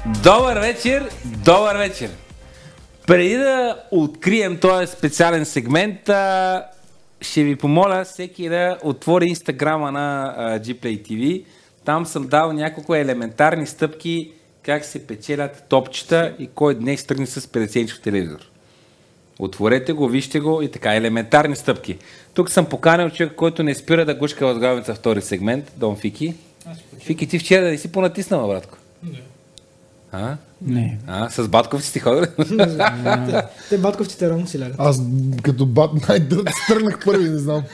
Добър вечер, добър вечер! Преди да открием този специален сегмент, ще ви помоля всеки да отвори инстаграма на Gplay TV. Там съм дал няколко елементарни стъпки как се печелят топчета и кой днес тръгне с 50-инчов телевизор. Отворете го, вижте го и така, елементарни стъпки. Тук съм поканил човек, който не спира да гушка възглавница втори сегмент, Дон Фики. Фики, ти вчера да не си понатиснала, братко? Не. А? Не. С батковци ти ходили? Те батковците рано си лягат. Аз като бат най-дърт стръгнах първи, не знам.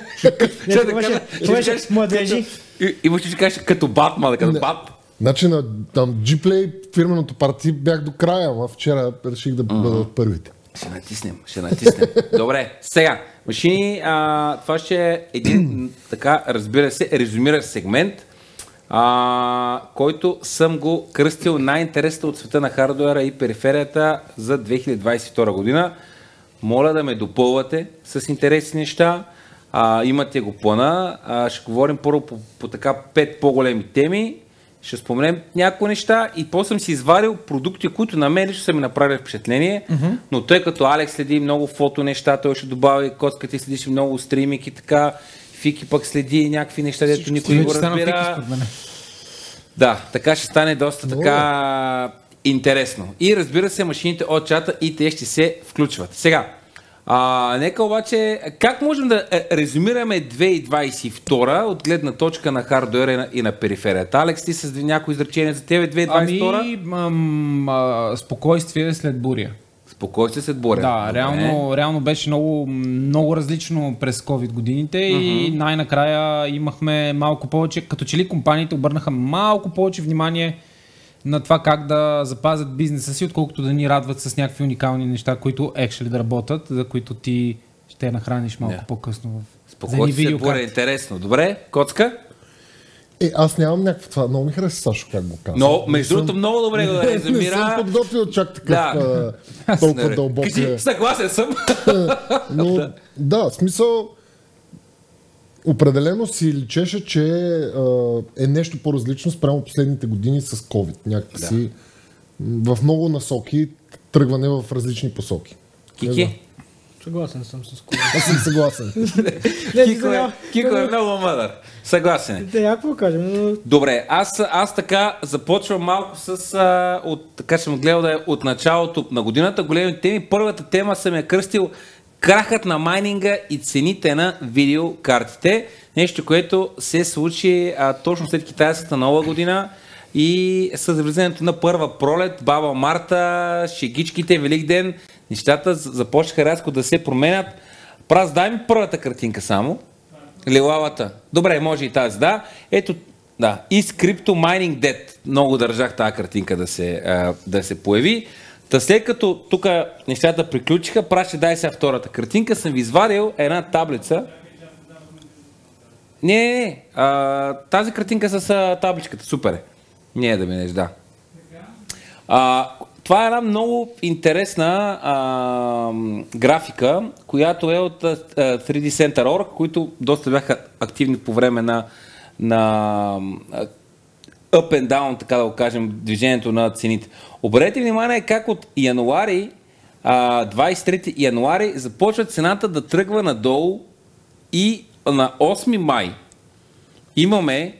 Младежи. И ще кажеш като Батман, като Бат. Значи на там Gplay фирменото парти бях до края, а вчера реших да бъда от първите. Ще натиснем. Добре, сега, машини, това ще е един, така, разбира се, резюмиращ сегмент, който съм го кръстил най-интересната от света на хардуера и периферията за 2022 година. Моля да ме допълвате с интересни неща. Имате го плана. Ще говорим първо по така 5 по-големи теми. Ще споменем някои неща и после съм си извадил продукти, които на мен лично са ми направили впечатление, но тъй като Алекс следи много фото неща, той ще добави, Коцка ти следиш много стримик и така, Фики пък следи някакви неща, дето никой не го разбира. Да, така ще стане доста така интересно. И разбира се, машините от чата и те ще се включват. Сега, нека обаче, как можем да резюмираме 2022 от гледна точка на хардуера и на периферията? Алекс, ти с някои изречения за тебе 2022? Спокойствие след буря. Спокойствие след буря. Да, реално беше много различно през COVID годините и най-накрая имахме малко повече, като че ли компаниите обърнаха малко повече внимание на това как да запазят бизнеса си, отколкото да ни радват с някакви уникални неща, които actually да работят, за които ти ще нахраниш малко по-късно. Спокойствие след буря, интересно. Добре, Коцка? Аз нямам някакво това. Много ми хареса Сашо как го казва. Но, между другото, много добре го резюмира. Не съм подготвил чак такъв толкова дълбок. Съгласен съм. Но, да, в смисъл определено си личеше, че е нещо по-различно спрямо последните години с COVID. Някакси в много насоки, тръгване в различни посоки. Кики? Съгласен съм с COVID. Аз съм съгласен. Кико е много мъдър. Съгласен. Какво кажем? Добре, аз така започвам малко с, така съм гледал да е от началото на годината. Големи теми. Първата тема съм я кръстил крахът на майнинга и цените на видеокартите. Нещо, което се случи точно след китайската нова година и с влизането на първа пролет, баба Марта, шегичките, Велик ден, нещата започнаха рязко да се променят. Праз, дай ми първата картинка само. Лилавата. Добре, може и тази, да. Ето, да. Is Crypto Mining Dead. Много държах тази картинка да се появи. Та след като тук нещата приключиха, праща дай сега втората картинка, съм ви извадил една таблица. Не. Тази картинка с табличката, супер е. Не е да минеш, да. Това е една много интересна графика, която е от 3D Center.org, които доста бяха активни по време на up and down, така да го кажем, движението на цените. Обърнете внимание как от януари, 23 януари, започва цената да тръгва надолу и на 8 май имаме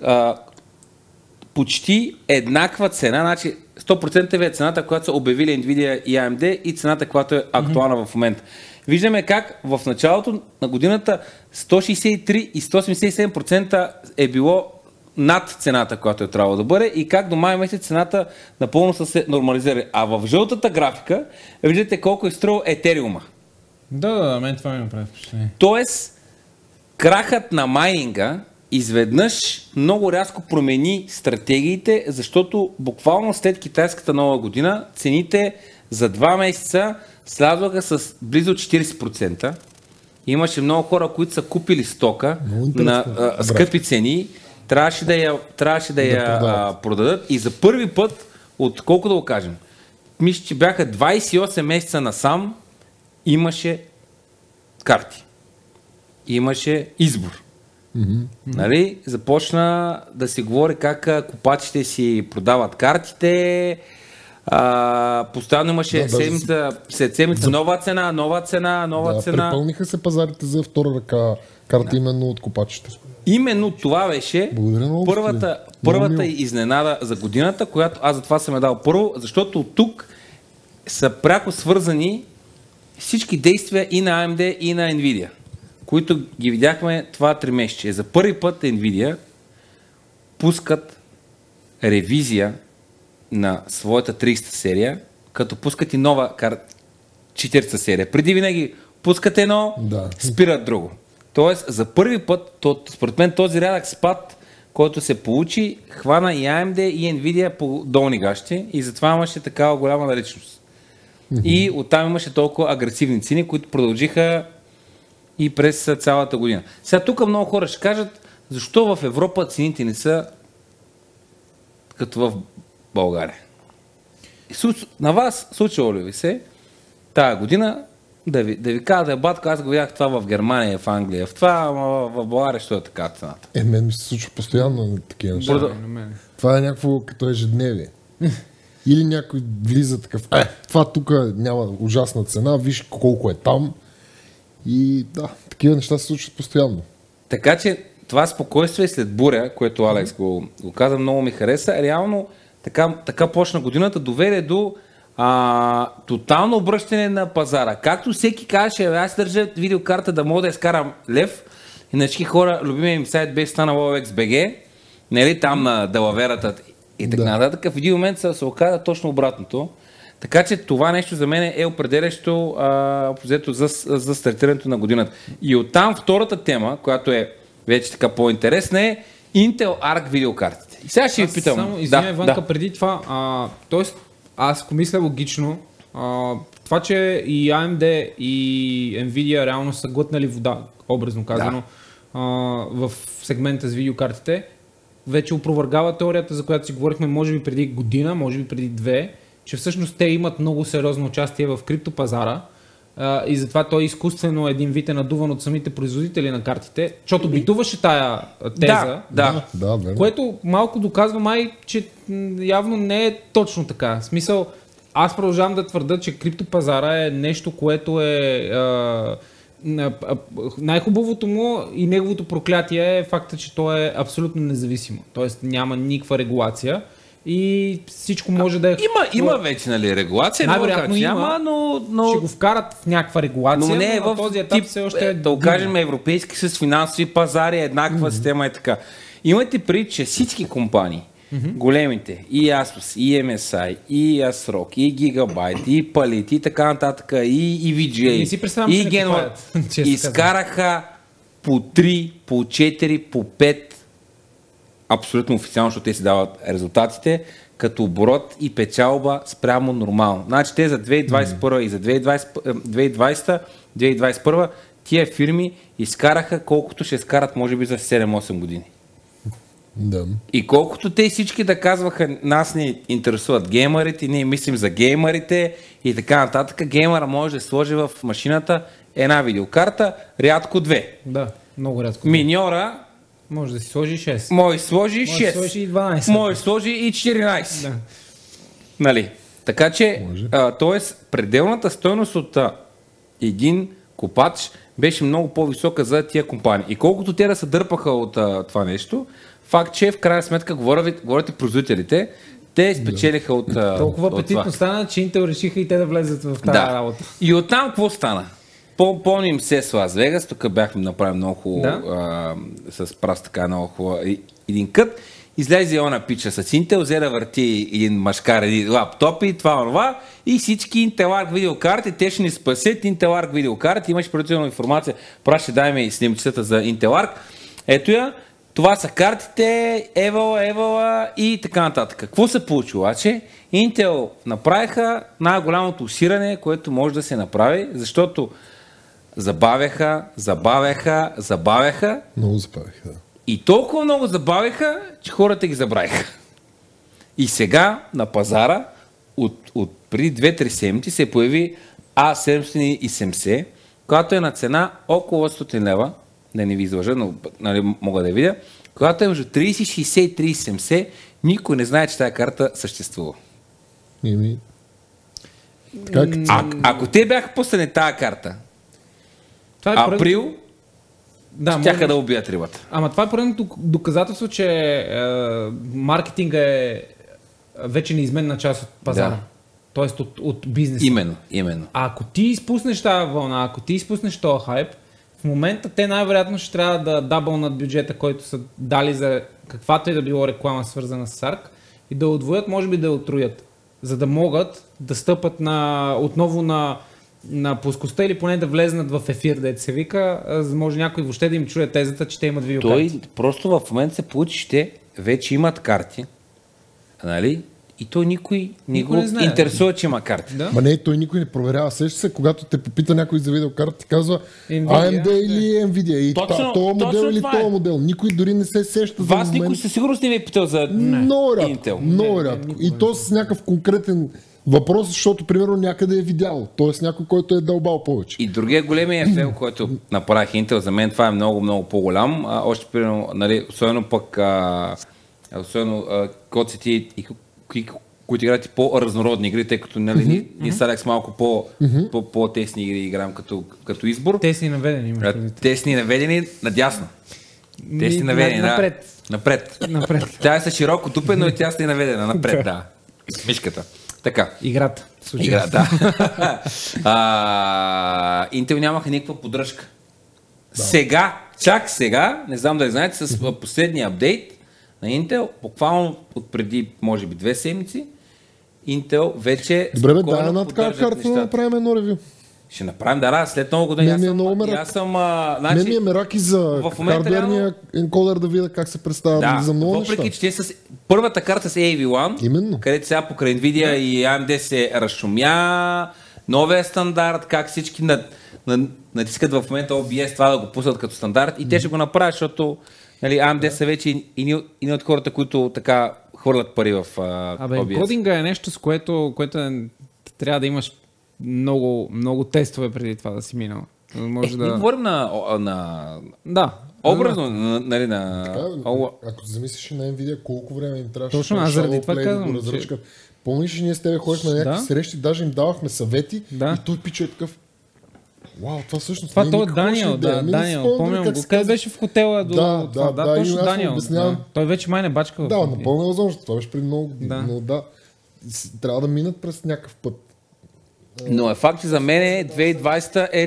почти еднаква цена, значи 100% е цената, която са обявили Nvidia и AMD и цената, която е актуална в момента. Виждаме как в началото на годината 163 и 187% е било над цената, която е трябвало да бъде и как до май месец цената напълно са се нормализирали. А в жълтата графика виждате колко е струвал етериума. Да, мен това ми направи впечатление. Тоест, крахът на майнинга изведнъж много рязко промени стратегиите, защото буквално след китайската нова година цените за 2 месеца слязоха с близо 40%. Имаше много хора, които са купили стока на скъпи цени, трябваше да я продадат и за първи път, от колко да го кажем, мисля, че бяха 28 месеца насам, имаше карти. Имаше избор. Нали? Започна да се говори как купачите си продават картите, постоянно имаше след седмица нова цена. Препълниха се пазарите за втора ръка карта именно от купачите. Именно това беше първата изненада за годината, която аз затова съм дал първо, защото тук са пряко свързани всички действия и на AMD и на Nvidia, които ги видяхме това 3 месече. За първи път Nvidia пускат ревизия на своята 30 серия, като пускат и нова 40 серия. Преди винаги пускат едно, спират друго. Тоест, за първи път, според мен този рядък спад, който се получи, хвана и AMD и Nvidia по долни гащи и затова имаше такава голяма наличност. И оттам имаше толкова агресивни цени, които продължиха и през цялата година. Сега тук много хора ще кажат, защо в Европа цените не са като в България. На вас случило ли ви се тая година да ви кажа да е батко, аз го видях това в Германия, в Англия, в това, в България, що е така цената? Мен ми се случва постоянно на такива неща. Това е някакво като ежедневие. Или някой влиза такъв, това тук няма ужасна цена, виж колко е там. И такива неща се случват постоянно. Така че това спокойствие след буря, което Алекс го каза, много ми хареса. Реално така почна годината, доведе до тотално обръщане на пазара. Както всеки казваше, аз държа видеокарта да мога да изкарам лев, и на всички хора, любимия им сайт беше станал OLX.BG, нали, там на далаверата и така нататък. В един момент се оказа точно обратното. Така че това нещо за мен е определящо за стартирането на годината. И оттам втората тема, която е вече така по-интересна, е Intel Arc видеокартите. И сега ще ви питам. Само извиня, Иванка, преди това, тоест аз ако мисля логично, това, че и AMD и Nvidia реално са глътнали вода, образно казано, в сегмента с видеокартите, вече опровергава теорията, за която си говорихме може би преди година, може би преди 2, че всъщност те имат много сериозно участие в криптопазара и затова той изкуствено един вид е надуван от самите производители на картите, защото битуваше тая теза, което малко доказва май, че явно не е точно така. В смисъл, аз продължавам да твърда, че криптопазара е нещо, което е най-хубавото му и неговото проклятие е факта, че то е абсолютно независимо. Тоест няма никаква регулация. И всичко може да е... Има вече, нали, регулация, най-вероятно няма, но... Ще го вкарат в някаква регулация, но не е в този етап все още е... Да окажем европейски с финансови пазари, еднаква система и така. Имайте предвид, че всички компании, големите, и Asus, и MSI, и ASRock, и Gigabyte, и Palit, и така нататък, и VGA, и Genova, изкараха по 3, по 4, по 5 абсолютно официално, защото те си дават резултатите, като оборот и печалба спрямо нормално. Значи те за 2021 и за 2020-2021 тия фирми изкараха колкото ще изкарат може би за 7-8 години. Да. И колкото те всички да казваха, нас не интересуват геймерите, ние мислим за геймерите и така нататък, геймера може да сложи в машината една видеокарта, рядко 2. Да, много рядко. Миньора може да си сложи 6. Може да сложи 6. Може да сложи и 12. Може да сложи и 14. Да. Нали? Така че, т.е. пределната стойност от един копач беше много по-висока за тия компании. И колкото те да се дърпаха от това нещо, факт, че в крайна сметка говорите производителите, те спечелиха от толкова апетитно стана, че Intel решиха и те да влезат в тази работа. И оттам какво стана? Помним се с Лас Вегас, тук бяхме направили много хубаво, с прас така много хубаво един кът. Излезе она пича с Intel, взе да върти един машкар, един лаптоп и това, и всички Intel Arc видеокарти, те ще ни спасят Intel Arc видеокарти, имаш предварителна информация, ще дайме и снимчетата за Intel Arc. Ето я, това са картите, Евала и така нататък. Какво се получи обаче? Intel направиха най-голямото усиране, което може да се направи, защото забавяха. Много забавяха, да. И толкова много забавяха, че хората ги забравиха. И сега на пазара от преди 2-3 седмици се появи A770, която е на цена около 100 лева, да не ви излъжа, но нали, мога да я видя, когато е между 3060 и 3070, никой не знае, че тази карта съществува. Ако те бяха пуснали тази карта, това е април, щяха да убият рибата. Ама това е поредното доказателство, че маркетинга е вече неизменна част от пазара. Да. Тоест от бизнеса. Именно. А ако ти изпуснеш тази вълна, ако ти изпуснеш този хайп, в момента те най-вероятно ще трябва да дабълнат бюджета, който са дали за каквато и да било реклама, свързана с ARK, и да отвоят, може би да я отруят, за да могат да стъпат отново на плоскостта или поне да влезнат в ефир, да се вика, за да може някой въобще да им чуе тезата, че те имат видеокарти. Той просто в момента се получи, че те вече имат карти, нали? И той никой го интересува, че има карти. Да? Ма не, той никой не проверява. Сеща се, когато те попита някой за видеокарта, ти казва AMD или Nvidia. И този модел или този модел. Никой дори не се сеща за момент. Никой със сигурност не ви е питал за Intel. Много рядко. И то с някакъв конкретен въпрос, защото примерно някъде е видял. Тоест някой, който е дълбал повече. И другия големия ефел, който направих Intel, за мен това е много, много по-голям. Още примерно, нали, особено пък коците и които играят по-разнородни игри, тъй като нали, ние с Алекс малко по-тесни игри играем като избор. Тесни наведени. Тесни наведени надясно. Тесни наведени, напред. Тя е с широко тупе, но и тясно и наведена. Напред, да. Мишката. Така. Играта. Да. Intel нямаха никаква поддръжка. Да. Чак сега, не знам дали знаете, с последния апдейт на Intel, буквално от преди, може би, 2 седмици, Intel вече... Добре, бе, дай една такава карта да направим едно ревю. Ще направим, да, след много години. Мен ми е мерак и за хардуерния енкодер да видя как се представя за много неща. Въпреки, че те с първата карта с AV1, където сега покрай Nvidia и AMD се разшумя, новия стандарт, как всички натискат в момента OBS това да го пуснат като стандарт и те ще го направят, защото нали, AMD са вече и от хората, които така хвърлят пари в OBS. Кодинга е нещо, с което трябва да имаш много тестове преди това да си минал. Може да... Не говорим на... Да. Образно, нали, ако се замислиш на Nvidia, колко време им трябваше точно, заради това казвам, помниш, ние с тебе ходихме на някакви срещи, даже им давахме съвети и той пича е такъв. Вау, това всъщност това той е Даниел, Даниел, помням го. Къде беше в хотела до това? Да, точно Даниел. Той вече май не бачка. Да, напълно възможно. Това беше преди много години. Но да, трябва да минат през някакъв път. Но е факт, че за мен 2020 е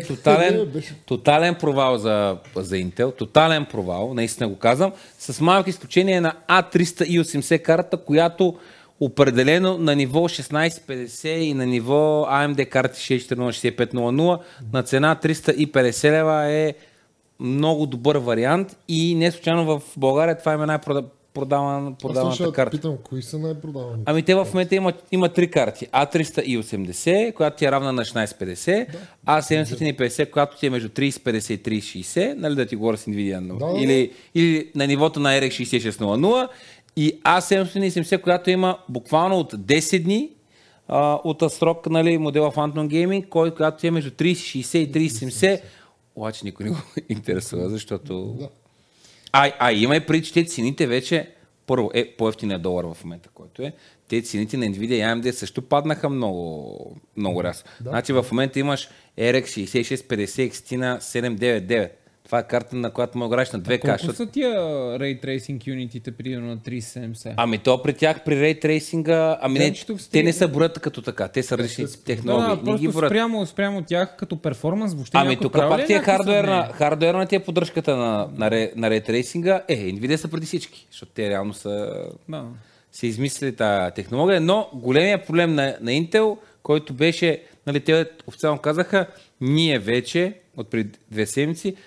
тотален провал за Intel. Тотален провал, наистина го казвам. С малко изключение на A380 карта, която определено на ниво 1650 и на ниво AMD карти 646500 на цена 350 лева е много добър вариант и не случайно в България това е най-продаваната карта. Питам, кои са най-продавани? Ами те в момента има 3 карти. A380, която ти е равна на 1650, A750, която ти е между 3050 и 3060, нали да ти говоря с Nvidia, или на нивото на RX 6600, и A770, която има буквално от 10 дни от срок, нали, модела Phantom Gaming, която е между 3060 и 3070, обаче никой не го интересува, защото... Има и преди, че те цените вече, първо по-ефтиния долар в момента, който е, те цените на Nvidia и AMD също паднаха много рязко. Значи в момента имаш RX 6650 Extina 799. Това е карта, на която му играеш на 2K. Колко са тия Ray Tracing юнитите примерно на 370? Ами то при тях, при Ray Tracing, те не са броят като така, те са различни технологии. Да, просто спрямо тях като перформанс, въобще ами тук пак ти е хардуерна ти е поддръжката на Ray Tracing, Nvidia са преди всички, защото те реално са измислили тази технология, но големия проблем на Intel, който беше, нали, те официално казаха, ние вече от преди 2 седмици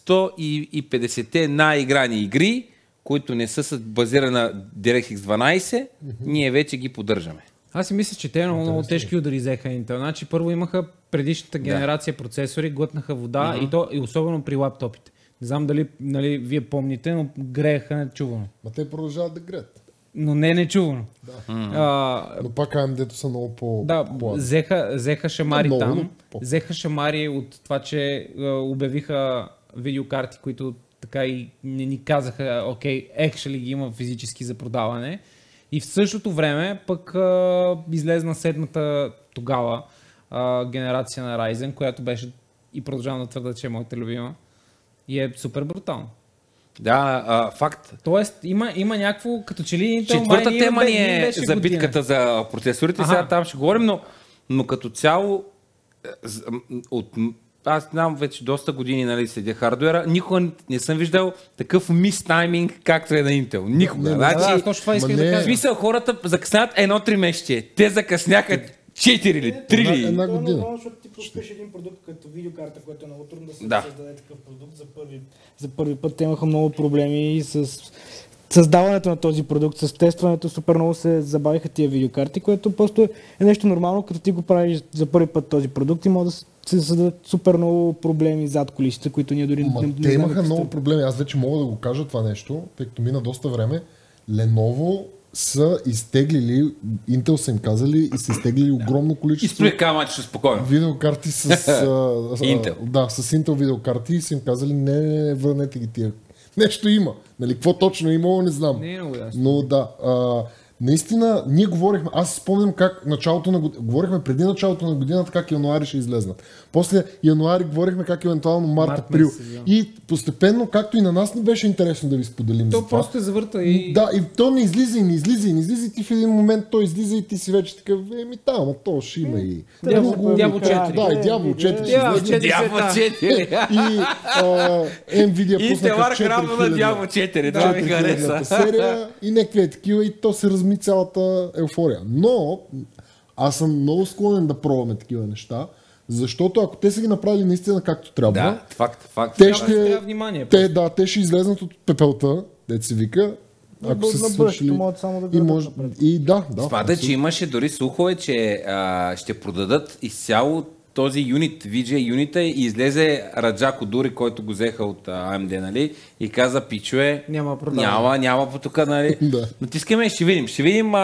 150-те най-играни игри, които не са базирани на DirectX 12, ние вече ги поддържаме. Аз си мисля, че те много тежки удари взеха Intel. Значи първо имаха предишната генерация процесори, глътнаха вода и особено при лаптопите. Не знам дали вие помните, но грееха нечувано. Ма те продължават да греят. Но не нечувано. Но пак AMD-то са много по... Да, взеха шамари там. Взеха шамари от това, че обявиха видеокарти, които така и не ни казаха, окей, actually ги има физически за продаване. И в същото време пък излезна седмата тогава генерация на Ryzen, която беше и продължавам да твърда, че е моята любима. И е супер брутално. Да, факт. Тоест има някакво, като че ли Intel Четвърта тема ни е за година. битката за процесорите, сега там ще говорим, но като цяло аз знам вече доста години, нали, следя хардуера, никога не съм виждал такъв мистайминг, както е на Intel. Никога. Значи, точно това исках да кажа. Смисъл, хората закъсняват 1-3 месече. Те закъсняха 4 или 3 или... Една Това е година. нормално, защото ти пускаш един продукт като видеокарта, което е много трудно да се Да. създаде такъв продукт за първи път. Те имаха много проблеми и с създаването на този продукт, с тестването, супер много се забавиха тия видеокарти, което просто е нещо нормално, като ти го правиш за първи път този продукт и може да се създадат супер много проблеми зад кулисите, които ние дори не Те знаем имаха много проблеми. Аз вече мога да го кажа това нещо, тъй като мина доста време. Lenovo са изтеглили, Intel са им казали и са изтеглили огромно количество Изплюй камъчето спокойно. видеокарти с Intel. Да, с Intel видеокарти и са им казали не, върнете ги тия. Нещо има. Нали, какво точно е имало, не знам. Не е много ясно. Но да, наистина, ние говорихме, аз спомням как говорихме преди началото на годината как януари ще излезнат. После януари говорихме как евентуално март, април. месец, да. И постепенно, както и на нас не беше интересно да ви споделим за То това. просто е завърта и... Да, и то не излиза и ти в един момент той излиза и ти си вече такъв, ама то ще има и... Дявол друго. 4. Да, и Дявол 4 ще Дявол излезе. 4. Дявол 4. И Nvidia пуснаха Интел Арк на Дявол 4. Това ми хареса. серия и някакви такива и то се разми цялата еуфория. Но аз съм много склонен да пробваме такива неща, защото ако те са ги направили наистина както трябва, Да, факт. те Трябва внимание. те ще излезнат от пепелта, дето се вика. Ако са свършили... могат само да И, гледат може, напред. и да. Спада, че имаше дори слухове, че ще продадат изцяло този юнит, VGA юнита и излезе Раджа Кодури, който го взеха от AMD, нали, и каза, пичове, Няма продаване. няма по тук, нали. Да. Натискаме, ще видим.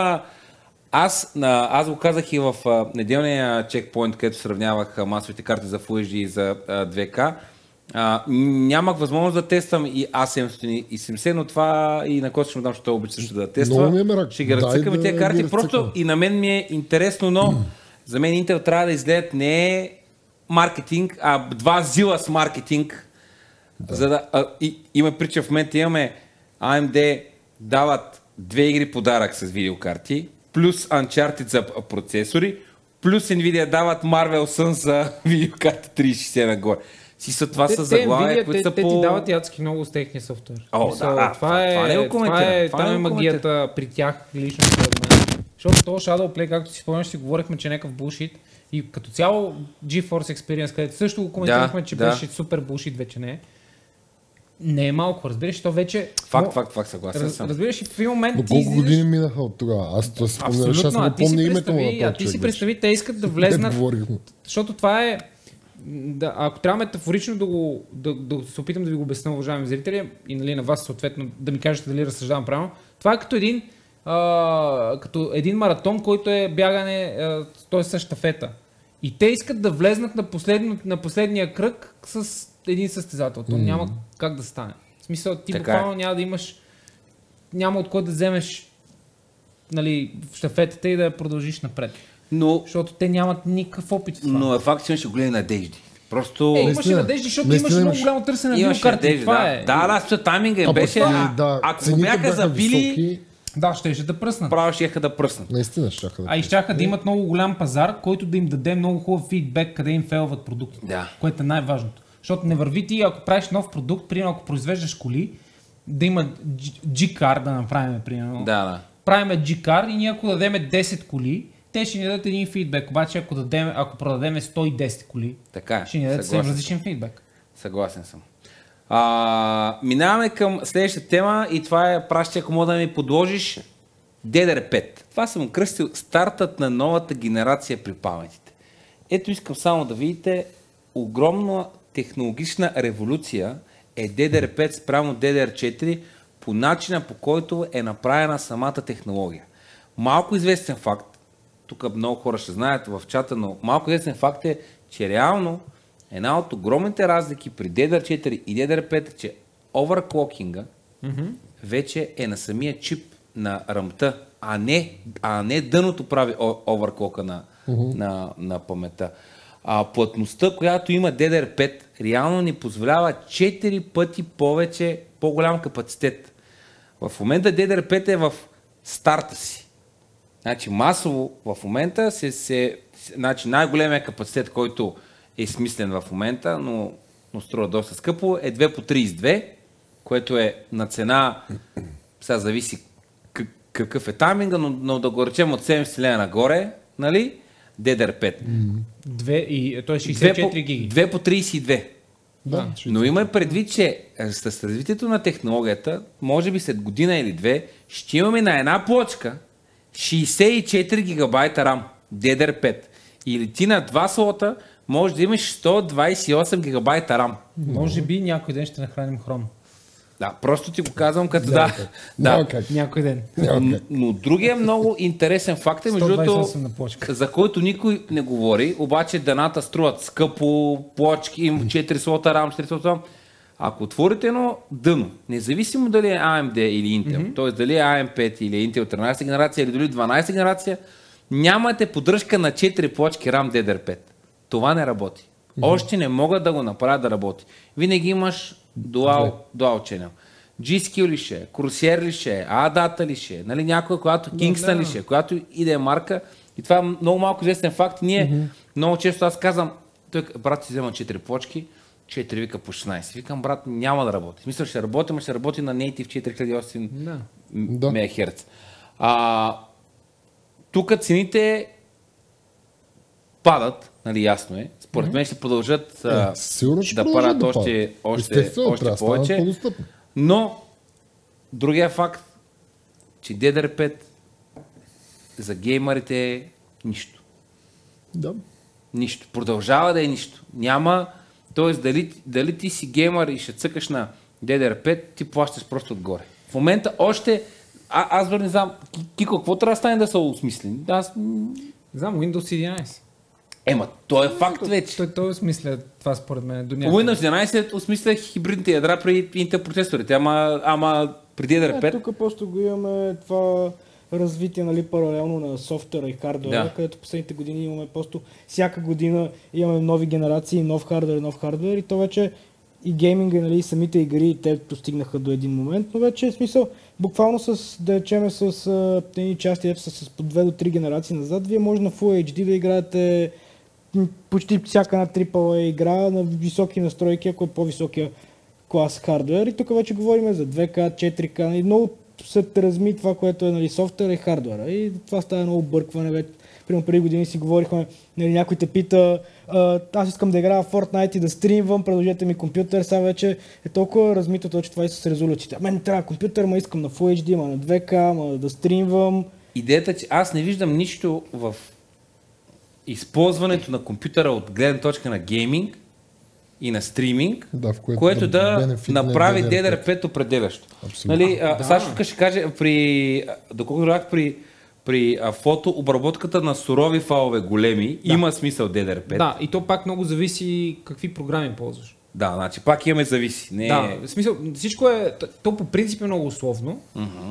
Аз го казах и в неделния чекпоинт, където сравнявах масовите карти за Full HD и за 2K. Нямах възможност да тествам и A770, но това и на Коста ще му дам, защото той обича също да тества. Много ми е мерак. Ще ги разцъкаме Дай тези да карти. ги Просто разцъкаме. и на мен ми е интересно, но за мен Intel трябва да изгледат не маркетинг, а два зила с маркетинг. Да. За да, има притча, в момента имаме AMD дават 2 игри подарък с видеокарти, плюс Uncharted за процесори, плюс Nvidia дават Marvel Sun за видеокарти 3060 нагоре. Това са заглавия, които са те по... ти дават ядски много с техния софтуер. О, да, това не го коментирам. Там е магията при тях лично според мен. Защото то Shadow Play, както си спомняш, си говорихме, че е някакъв булшит. И като цяло GeForce Experience, където също го коментирахме, че беше супер булшит, вече не е. Не е малко, разбираш, то вече... Факт, съгласен съм. Разбираш, и в един момент Но колко години минаха от тогава? Аз това спомням, защото аз не помня името му на този човек. А ти си представи, те искат да влезнат, защото това е... Да, ако трябва метафорично да се опитам да ви го обясня, уважаеми зрители, и нали, на вас съответно да ми кажете дали разсъждавам правилно, това е като един маратон, който е бягане, т.е. с щафета. И те искат да влезнат на последния кръг с един състезател. То няма как да стане. В смисъл, ти буквално няма да имаш, няма от кой да вземеш, нали, в щафетата и да я продължиш напред. Защото те нямат никакъв опит в това. Но е факт, че имаше големи надежди. Просто... имаше надежди, защото имаше много голямо търсене на видеокарти. Това е. Да, тайминга им беше... Ако бяха забили... Да, щеше да пръснат. Право щеха да пръснат. Наистина щяха да пръснат. И щяха да имат много голям пазар, който да им даде много хубав фидбек, къде им фейлват продукти. Да. Което е най-важното. Защото не върви ти, ако правиш нов продукт, примерно ако произвеждаш коли, да има G-Car да направим, примерно. Да. Правиме G-Car и ние ако дадем 10 коли, те ще ни дадат един фидбек. Обаче ако продадем 110 коли, ще ни дадат съвсем различен фидбек. Съгласен съм. Минаваме към следващата тема и това е, пращи, ако мога да ми подложиш DDR5. Това съм кръстил стартът на новата генерация при паметите. Ето искам само да видите огромна технологична революция е DDR5 спрямо DDR4 по начина, по който е направена самата технология. Малко известен факт, тук много хора ще знаят в чата, но малко известен факт е, че реално една от огромните разлики при DDR4 и DDR5 е, че оверклокинга вече е на самия чип на ръмта, а не дъното прави оверклока на паметта. Плътността, която има DDR5, реално ни позволява 4 пъти по-голям капацитет. В момента DDR5 е в старта си. Значи масово в момента значи най-големият капацитет, който е смислен в момента, но струва доста скъпо, е 2 по 32, което е на цена, сега зависи какъв е тайминга, но да го речем от 7 вселена нагоре, нали? DDR5. То е 64 гиги. 2 по 32. Да, но има предвид, че с развитието на технологията, може би след година или две, ще имаме на една плочка 64 гигабайта RAM, DDR5. Или ти на 2 слота може да имаш 128 гигабайта RAM. Може би някой ден ще нахраним Chrome. Да, просто ти го казвам като Някой ден. Но другия много интересен факт е, между другото, за който никой не говори, обаче даната струват скъпо, плочки, им 4 слота RAM, 4 слота RAM. Ако отворите едно дъно, независимо дали е AMD или Intel, т.е. дали е AM5 или Intel 13 генерация или дали 12 генерация, нямате поддръжка на 4 плочки RAM DDR5. Това не работи. Още не могат да го направят да работи. Винаги имаш Dual Channel. G-Skill ли ще е, Corsair ли ще е, ADATA ли ще е, нали, някоя, която Kingston ли ще е, която и да е марка. И това е много малко известен факт. Ние много често аз казвам, брат си взема 4 плочки, 4 вика по 16. Викам, брат, няма да работи. В смисъл ще работи, но ще работи на Native 4800 МГц. Тук цените падат, нали, ясно е. Според мен ще продължат да падат още повече. Но другия факт, че DDR5 за геймерите е нищо. Да. Нищо. Продължава да е нищо. Няма, т.е. дали ти си геймър и ще цъкаш на DDR5, ти плащаш просто отгоре. В момента още, аз не знам, Кико, какво трябва да стане да са осмислени? Знам, Windows 11. То е факт вече. Той осмисля това според мен. Windows 11 осмисля хибридните ядра при Intel процесорите, ама при DDR5. Тук просто го имаме това развитие, нали, паралелно на софтуера и хардуера, където последните години имаме просто всяка година имаме нови генерации, нов хардуер и то вече и гейминга, нали, самите игри, те достигнаха до един момент, но вече е смисъл, буквално да речеме с едни части, с по 2 до 3 генерации назад, вие може на Full HD да играете почти всяка една AAA игра на високи настройки, ако е по-високия клас хардуер. И тук вече говорим за 2K, 4K и много се разми това, което е, нали, софтуера и хардуера. И това става много бъркване. Вече. Примерно преди години си говорихме, нали, някой те пита, аз искам да играя в Fortnite и да стримвам, предложете ми компютър, сега вече е толкова размито, че това и с резолюциите. Мен не трябва компютър, ма искам на Full HD, ма на 2K, ма да стримвам. Идеята, че аз не виждам нищо в използването на компютъра от гледна точка на гейминг и на стриминг, което да направи DDR5 определящо. Нали, Сашо ще каже, доколко гледах при фотообработката на сурови файлове големи, има смисъл DDR5. Да, и то пак много зависи какви програми ползваш. Да, значи пак имаме зависи. В смисъл, всичко е, то по принцип е много условно,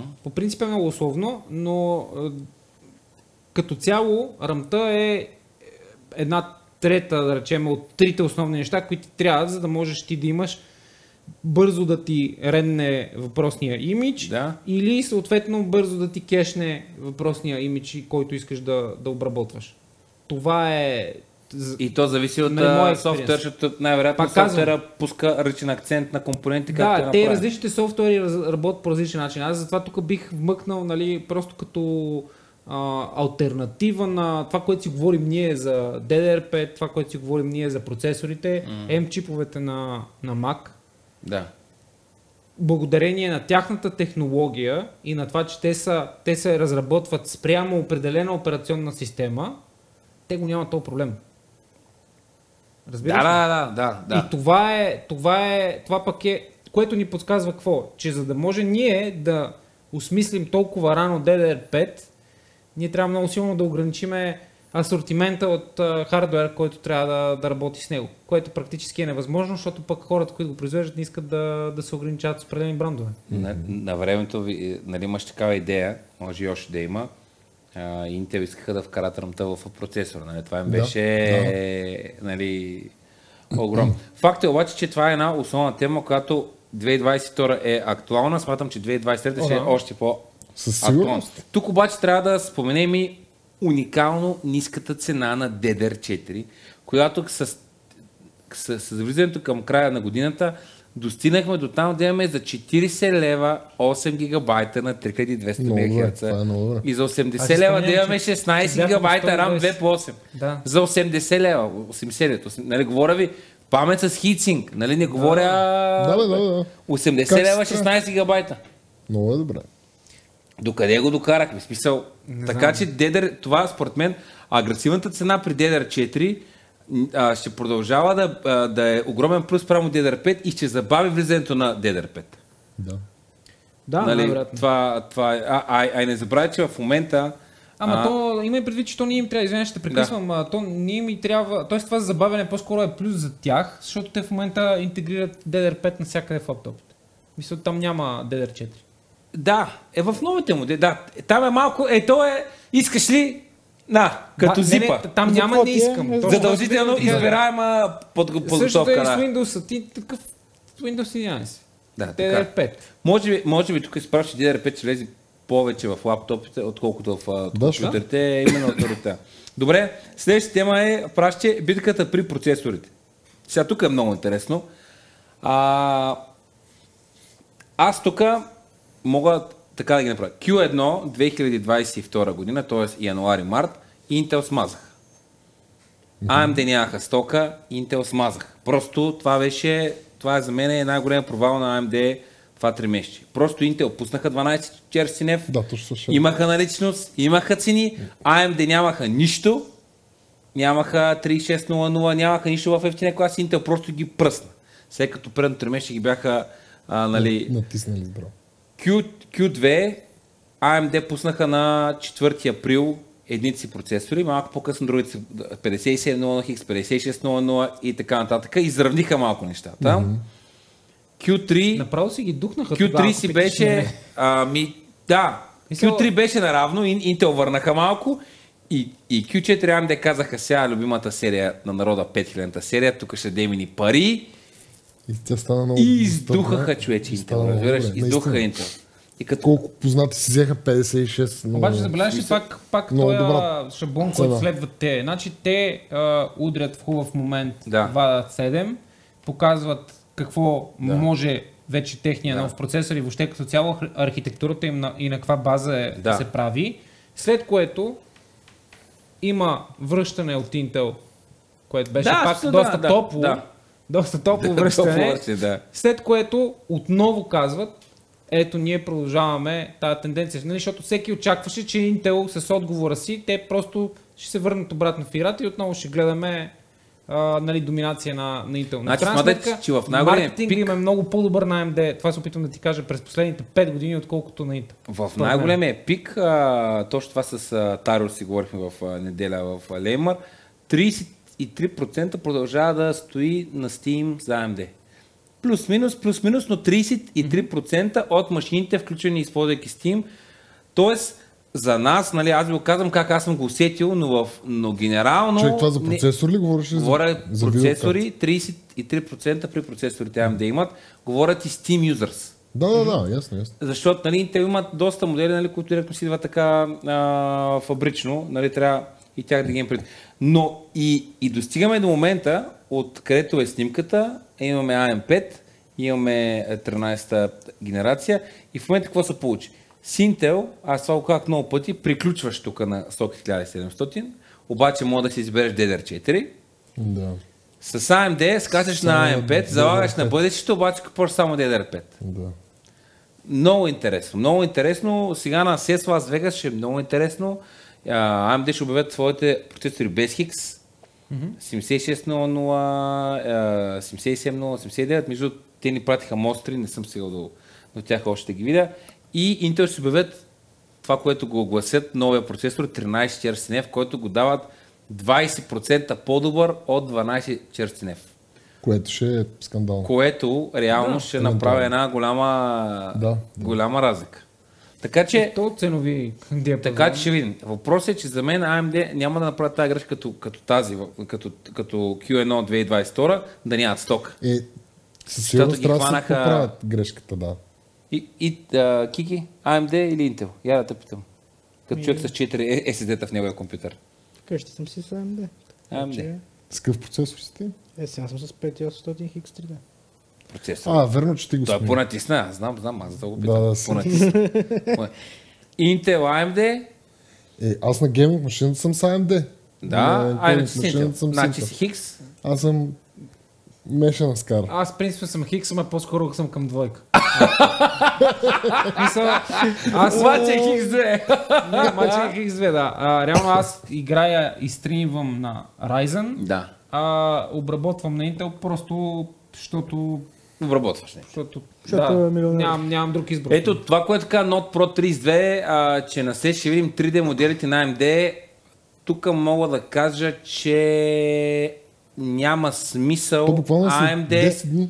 но като цяло ръмта е една трета, да речем, от трите основни неща, които трябва, за да можеш ти да имаш бързо да ти редне въпросния имидж, или съответно бързо да ти кешне въпросния имидж, който искаш да обработваш. Това е... И то зависи от софтуер, защото най-вероятно софтуера пуска различен акцент на компоненти. Да, те различните софтуери работят по различен начин. Аз затова тук бих вмъкнал, нали, просто като алтернатива на това, което си говорим ние за DDR5, това, което си говорим ние за процесорите, M-чиповете на Mac. Да. Благодарение на тяхната технология и на това, че те се разработват спрямо определена операционна система, те го нямат този проблем. Разбираш ли? Да. И това пък е, което ни подсказва какво? Че за да може ние да осмислим толкова рано DDR5, ние трябва много силно да ограничиме асортимента от хардуер, който трябва да работи с него, което практически е невъзможно, защото пък хората, които го произвеждат, не искат да се ограничават с определени брандове. На времето ви, нали, имаш такава идея, може и още да има, Intel искаха да вкарат ръмта в процесора. Нали? Това им беше нали, огромно. Факт е обаче, че това е една основна тема, която 2022 е актуална. Смятам, че 2023 ще е още по-актуална. Тук обаче трябва да споменем и уникално ниската цена на DDR4, която с влизането към края на годината достигнахме до там да имаме за 40 лева 8 гигабайта на 3200 МГц. И за 80 лева да имаме 16 гигабайта RAM 2 по 8. Да. За 80 лева, 80, нали, говоря ви памет с хитсинг, нали, не говоря 80 лева 16 гигабайта. Много е добре. Докъде го докарахме? Смисъл, така че това според мен агресивната цена при DDR4 ще продължава да е огромен плюс спрямо DDR5 и ще забави влизането на DDR5. Да, нали, най-вероятно. Това не забравяй, че в момента... то има и предвид, че то ние им трябва, извиня, ще прекъсвам, то ние ми трябва, т.е. това забавяне по-скоро е плюс за тях, защото те в момента интегрират DDR5 навсякъде в лаптопите. Мисля, там няма DDR4. Да, в новите модели, да. Там е малко, искаш ли? Като зипа. Там няма, не искам. Задължително избираема подготовка. Същото е и с Windows, ти такъв Windows 11. Да, DDR5. Може би тук изправиш, че DDR5 ще влезе повече в лаптопите, отколкото в компютрите, именно от това. Добре, следващата тема е, праща битката при процесорите. Сега тук е много интересно. Аз тук мога така да ги направя. Q1 2022 година, т.е. януари-март, Intel смазах. AMD нямаха стока, Intel смазах. Просто това за мен е най-голям провал на AMD това 3 месече. Просто Intel пуснаха 12 черси неф, имаха наличност, имаха цени, AMD нямаха нищо, нямаха 3600, нямаха нищо в ефтиния клас, Intel просто ги пръсна. След като предното 3 месече ги бяха натиснали, бро. Q2 AMD пуснаха на 4 април едните си процесори, малко по-късно другите са 5700X, 5600 и така нататък. Изравниха малко нещата. Q3... Направо си ги духнаха Q3 тогава. Си беше... Q3 беше наравно, Intel върнаха малко и Q4 AMD казаха сега любимата серия на народа, 5000-та серия, тук ще дадем ни пари. И тя стана много... И издухаха човече Intel, разбираш? Издухаха Intel. Колко познати си взеха 56. Обаче забележиш ли пак този шаблон, който следват те. Значи те удрят в хубав момент, вадат 7, показват какво може вече техния нов процесор и въобще като цяло архитектурата им и на каква база се прави. След което има връщане от Intel, което беше доста топло. Доста топло връщане. След което отново казват, ето ние продължаваме тази тенденция, нали, защото всеки очакваше, че Intel с отговора си, те просто ще се върнат обратно в играта и отново ще гледаме доминация на Intel. Значи, смятате, че в най-големия пик им е много по-добър на AMD, това се опитвам да ти кажа, през последните 5 години, отколкото на Intel. В най-големия пик, точно това с Таро си говорихме в неделя в Леймър, 33% продължава да стои на Steam за AMD. Плюс-минус, но 33% от машините, включени използвайки Steam. Тоест, за нас, нали, аз ви го казвам как аз съм го усетил, но генерално... Човек, това за процесор ли говориш? Говоря процесори, 33% при процесорите AMD имат. Говорят и Steam users. Да, ясно. Защото, нали, те имат доста модели, нали, които директно си идват така фабрично, нали, трябва и тях да ги им пред. Но и достигаме до момента, от където е снимката, имаме AM5, имаме 13-та генерация и в момента какво се получи? С Intel, аз това го казах много пъти, приключваш тук на 1700, обаче може да си избереш DDR4. Да. С AMD скачаш на AM5, залагаш на бъдещето, обаче купуваш само DDR5. Да. Много интересно. Сега на CES Las Vegas ще е много интересно. AMD ще обявят своите процесори без Higgs. 7600, 7700, 79, между те ни пратиха мостри, не съм стигал до тях още да ги видя. И Intel ще обявят това, което го огласят, новия процесор 13 RCNF, който го дават 20% по-добър от 12 черстенев. Което ще е скандално. Което реално ще направи една голяма разлика. Така че, то ценови диапазон. Така че ще видим. Въпросът е, че за мен AMD няма да направят тази грешка като тази, като Q1 2022, да нямат стока. Със сигурност трябва да се поправят грешката, да. Кики, AMD или Intel? Я да те питам. Като човек с 4 SSD-та в неговия компютър. Къщи съм си с AMD. AMD. С какъв процесор си ти? Сега съм с 5800 X3D. Процесор. Верно, че ти го смени. Той понатисна, знам, аз за да го питам. Да, понатисна. Intel, AMD? Аз на гейминг машината съм с AMD. Да, значи си Хикс? Аз съм мешана с кара. Аз принципно съм Хикс, ама по-скоро съм към двойка. Обаче е Хикс 2. Не, обаче е Хикс 2, да. Реално аз играя и стримвам на Ryzen. Да. Обработвам на Intel просто, защото... Обработваш не. Защото нямам друг избор. Ето това, което така Note Pro 32, че на след ще видим 3D моделите на AMD, тук мога да кажа, че няма смисъл AMD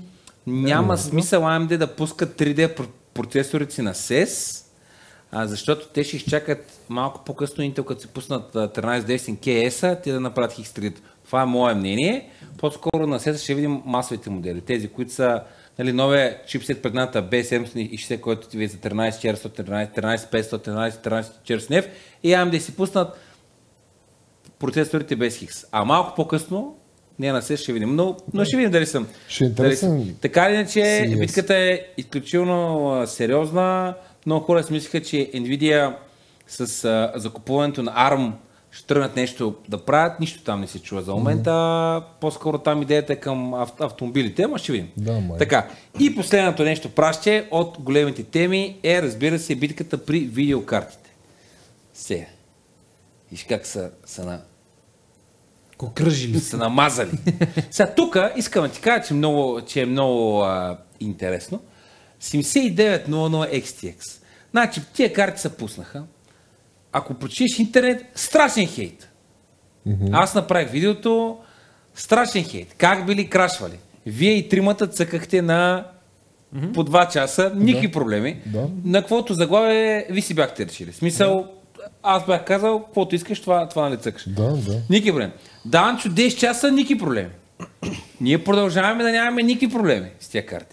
да пускат 3D процесорите си на SES, защото те ще изчакат малко по-късно Intel, като се пуснат 1310 KS, те да направят X3D. Това е мое мнение. По-скоро на SES ще видим масовите модели. Тези, които са новия чипсет предната B760, който ти ви за 13400, 13500, 13400 и AMD си пуснат процесорите без Хикс. А малко по-късно не на SES ще видим. Но ще видим дали съм. Ще е интересен. Така или иначе, битката е изключително сериозна. Много хора си мислиха, че Nvidia с закупуването на ARM ще тръгнат нещо да правят. Нищо там не се чува за момента. По-скоро там идеята е към автомобилите, ама ще видим. Така. И последното нещо праще от големите теми е, разбира се, битката при видеокартите. Сега. Виж как са на... Кокръжили. Са намазали. Сега тук искам да ти кажа, че е много интересно. 7900 XTX. Значи, тия карти се пуснаха. Ако прочиш интернет, страшен хейт. Аз направих видеото, страшен хейт. Как били крашвали? Вие и тримата цъкахте на по 2 часа, никакви проблеми. На каквото заглавие ви си бяхте решили. Смисъл, аз бях казал, каквото искаш, това нали цъкаш. Никакви проблеми. Данчо 10 часа, никакви проблеми. Ние продължаваме да нямаме никакви проблеми с тия карти.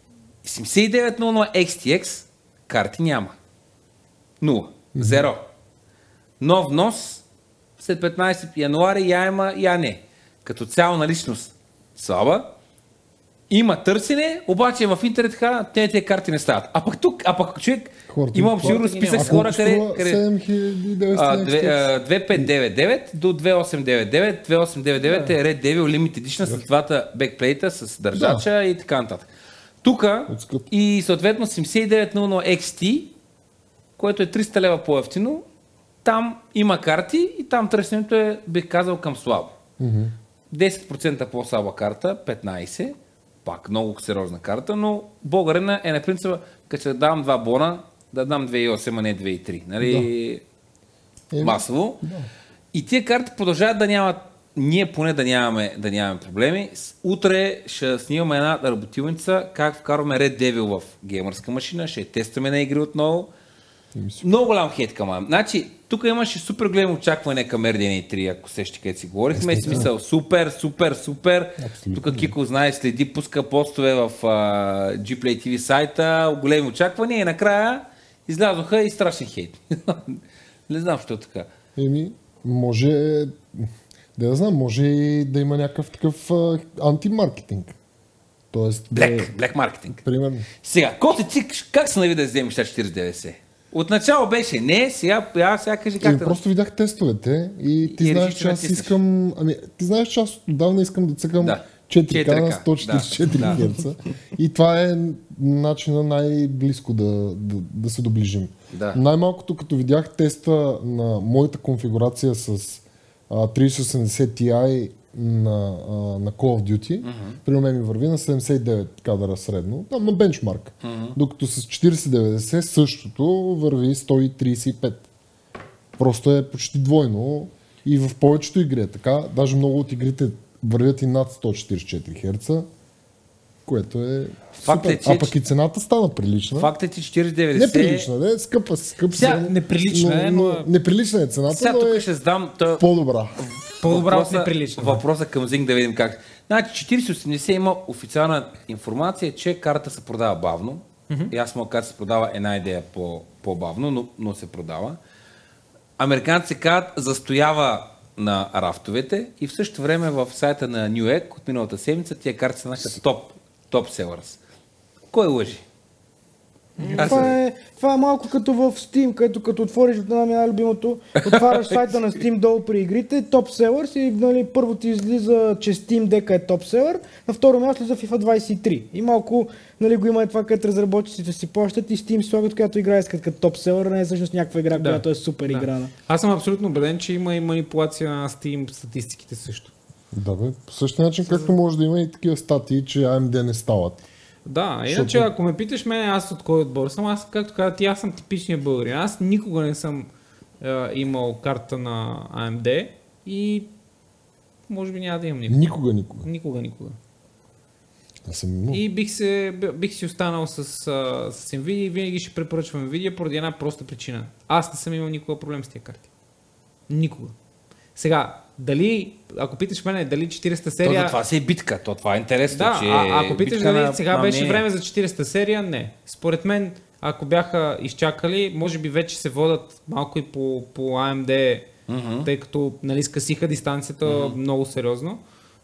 7900 XTX карти няма. 0. 0. Нов внос след 15 януари я има, я не. Като цяло наличност слаба. Има търсене, обаче в интернет тези карти не стават. А пък човек имам сигурно списък с хора, къде 2599 до 2899. 2899 е Red Devil Limited Edition с двата бекплейта, с държача и така нататък. Тук и съответно 7900 XT, което е 300 лева по-ефтино, там има карти и там търсенето е, бих казал, към слабо. 10% по-слаба карта, 15%, пак много сериозна карта, но българина е на принципа, като ще давам 2 бона, да дам 2.8, а не 2.3. Нали? Масово. И тия карти продължават да нямат, ние поне да нямаме проблеми. Утре ще снимаме една работилница, как вкарваме Red Devil в геймърска машина, ще тестваме на игри отново. Много голям хейт към AMD. Значи, тук имаше супер големи очакване към RDNA 3, ако сещате, където си говорихме. Смисъл, супер. Тук Кико знае, следи, пуска постове в Gplay TV сайта, големи очаквания и накрая излязоха и страшен хейт. Не знам, защо така. Може, да знам, може и да има някакъв такъв антимаркетинг. Тоест, Black маркетинг. Примерно. Сега, как се нави да вземеш 4090? Отначало беше не, сега кажи как просто видях тестовете и ти знаеш, че аз искам... ти знаеш, че аз отдавна искам да цъкам 4K на 144 Hz. И това е начина най-близко да се доближим. Най-малкото, като видях теста на моята конфигурация с 3080 Ti на Call of Duty, при мен ми върви на 79 кадъра средно, там на бенчмарк. Докато с 4090 същото върви 135. Просто е почти двойно И в повечето игри е така, даже много от игрите вървят и над 144 Hz, което е супер. А пък и цената стана прилична. Фактът е, че 4090... Неприлична, не? Скъпа. Неприлична е, но... Неприлична е цената, сега но тук е ще задам... по-добра. По-добра от неприлична. Въпроса към Зинг да видим как. Значи 4080 има официална информация, че карта се продава бавно. И аз моя карта се продава една идея по-бавно, но се продава. Американците казват, застоява на рафтовете и в същото време в сайта на Newegg от миналата седмица тия карти са нашите топ селърс. Кой лъжи? Това е малко като в Steam, където като отвориш от най-любимото, отваряш сайта на Steam долу при игрите, топ селърс и нали, първо ти излиза, че Steam дека е топ селър, на второ място за FIFA 23. И малко нали, го има това, където разработчиците си плащат и Steam слагат, която игра искат като топ селър, не е всъщност някаква игра, която е супер играна. Аз съм абсолютно убеден, че има и манипулация на Steam статистиките също. Да бе, по същия начин както може да има и такива статии, че AMD не стават. Да, иначе ако ме питаш мен, аз от кой отбор съм, аз както казах, аз съм типичният българин. Аз никога не съм имал карта на AMD и може би няма да имам никога. Никога. И бих си останал с Nvidia и винаги ще препоръчвам Nvidia поради една проста причина. Аз не съм имал никога проблем с тия карти. Никога. Сега, ако питаш мене, дали 400 серия... Това си е битка, това е интересно, да, че... ако питаш дали сега беше време за 400 серия, не. Според мен, ако бяха изчакали, може би вече се водят малко и по AMD, тъй като нали, скъсиха дистанцията много сериозно.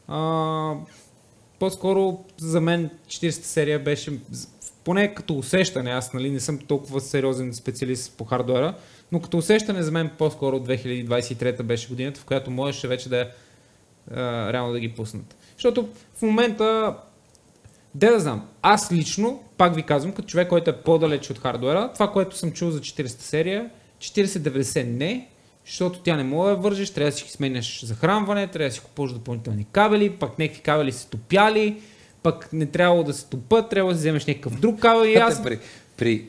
По-скоро за мен 40 серия беше, поне като усещане, аз нали, не съм толкова сериозен специалист по хардуера, но като усещане за мен по-скоро 2023 беше годината, в която можеше вече да реално да ги пуснат. Защото в момента, да знам, аз лично, пак ви казвам, като човек, който е по-далеч от хардуера, това, което съм чул за 40 серия, 4090 не, защото тя не може да вържиш, трябва да си сменяш захранване, трябва да си купуваш допълнителни кабели, пък някакви кабели се топяли, пък не трябвало да се топят, трябва да вземеш някакъв друг кабел и аз... При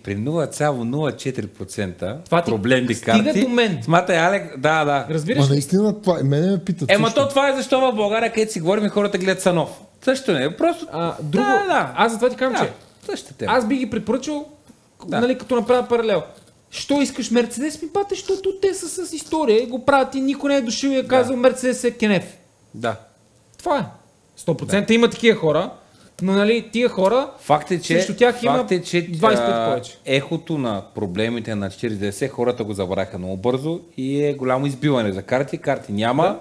0,04% проблемни карти... Стига до мен. Сматай, Алек, да. Разбираш ли? Наистина, мене ме питат. Това е защо в България, където си говорим, хората гледат Санов. Също не, просто... Друго, аз затова ти казвам, че аз би ги препоръчал, нали, като направя паралел. Що искаш Мерцедес? Ми пате, защото те са с история и го правят и никой не е дошъл и е казал Мерцедес е кенеф. Да. Това е. 100% има такива хора, но нали, тия хора, срещу тях има 20 пъти повече. Ехото на проблемите на 4090 хората го забравяха много бързо и е голямо избиване за карти. Карти няма.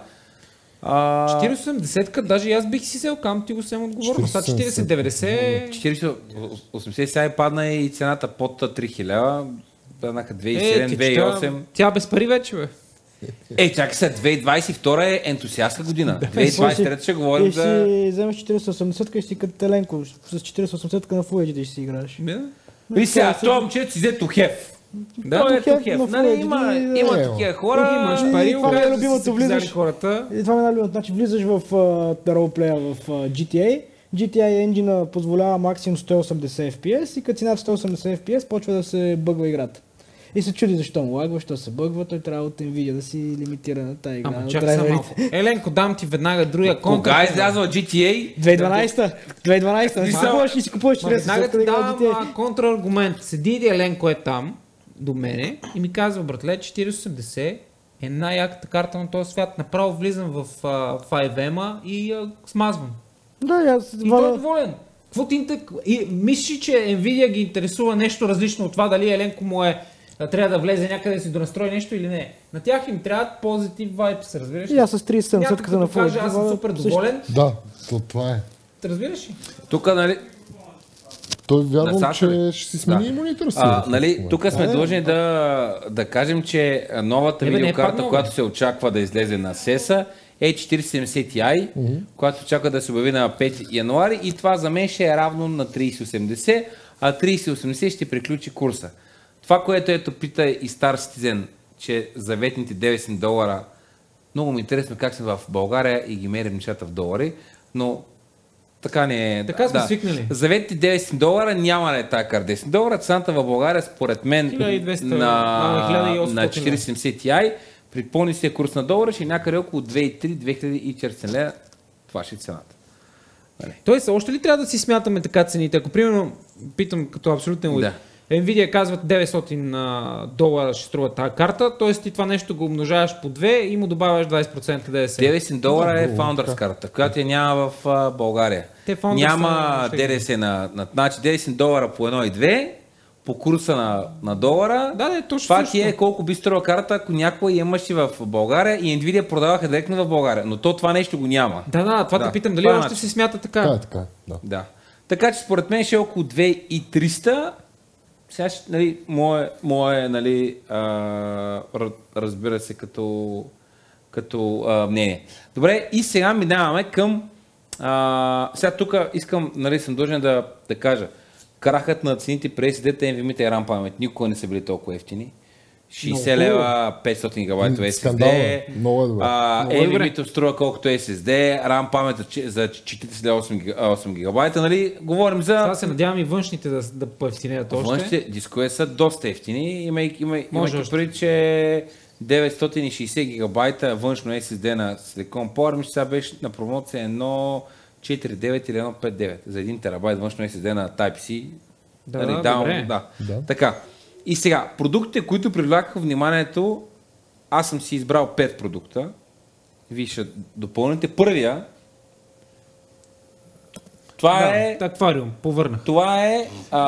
4080-ка, даже аз бих си сел кам, ти го съм отговорил. 4090... 4080 сега падна и цената под 3000, паднаха 2007-2008. Тя без пари вече, бе. Чакай се, 2022 е ентусиастка година. 2023 ще говорим за... Ще вземеш 4080-ка и си като теленко. С 4080-ка на Full HD ще си играеш. И сега, това момчето си взе тухев. Да, тухев. Има такива хора. Имаш пари, това е любимото, влизаш хората. Това е най-любимото. Значи влизаш в ролплея в GTA. GTA engine позволява максимум 180 FPS и като си над 180 FPS почва да се бъгва играта. И се чуди защо му лагва, защо се бъгва, той трябва от Nvidia да си лимитира на тази игра. Ама чакай са малко. Еленко, дам ти веднага другия контакт. Кога е излязла GTA? 2012. И си купуваш 40. Веднага ти давам контраргумент. Седи Еленко е там, до мене, и ми казва, братле, 4080 е най-яката карта на този свят. Направо влизам в 5M и смазвам. Да, и той е доволен. Мислиш, че Nvidia ги интересува нещо различно от това, дали Еленко му трябва да влезе някъде да си донастрои нещо или не. На тях им трябват позитив вайбс, разбираш ли? И аз с 37-сетката на Full HD. Аз съм супер доволен. Да, това е. Разбираш ли? Тук, нали... Той вярвам, че ще си смени монитор си. Нали, тук сме длъжни да кажем, че новата видеокарта, която се очаква да излезе на SESA, е 4070 Ti, която очаква да се обяви на 5 януари и това за мен ще е равно на 3080, а 3080 ще приключи курса. Това, което ето пита и Star Citizen, че заветните $900, много ми интересно как сме в България и ги мерим нещата в долари, но така не е. Така сме свикнали. Заветните $900 няма да е тази карта. $10. Цената в България според мен 1200, на 4070 Ti При по-ниския курс на долара ще е някъде около 2,3-2040 лева. Това ще е цената. Тоест, още ли трябва да си смятаме така цените? Ако примерно, питам като абсолютен луд, Nvidia казват $900 ще струва тази карта, т.е. ти това нещо го умножаваш по 2 и му добавяш 20% ДДС. $900 е Founders карта, която я няма в България. Няма ДДС значи $10 по 1 и 2, по курса на долара. Това ти е колко би струва карта, ако някой имаш и в България и Nvidia продаваха директно в България, но това нещо го няма. Това те питам, дали още се смята така? Да. Така че според мен ще е около 2300. Сега, нали, мое нали, разбира се, като мнение. Добре, и сега минаваме към... сега тук искам, нали, съм дължен да кажа. Крахът на цените през SSD-та NVMe и RAM памет никога не са били толкова ефтини. 60 лева, 500 гигабайта SSD, NVMe струва колкото SSD, RAM памет за 48 гигабайта, нали, говорим за... Сега се надявам и външните да по-ефтинеят още. Външните дискове са доста ефтини, имайки преди, че 960 гигабайта външно SSD на Silicon Power, сега беше на промоция 1.49 или 1.59 за 1 терабайт външно SSD на Type-C. Да. Така. И сега, продуктите, които привлякаха вниманието, аз съм си избрал 5 продукта. Вие ще допълните. Първия, това е... Аквариум, повърнах. Това е...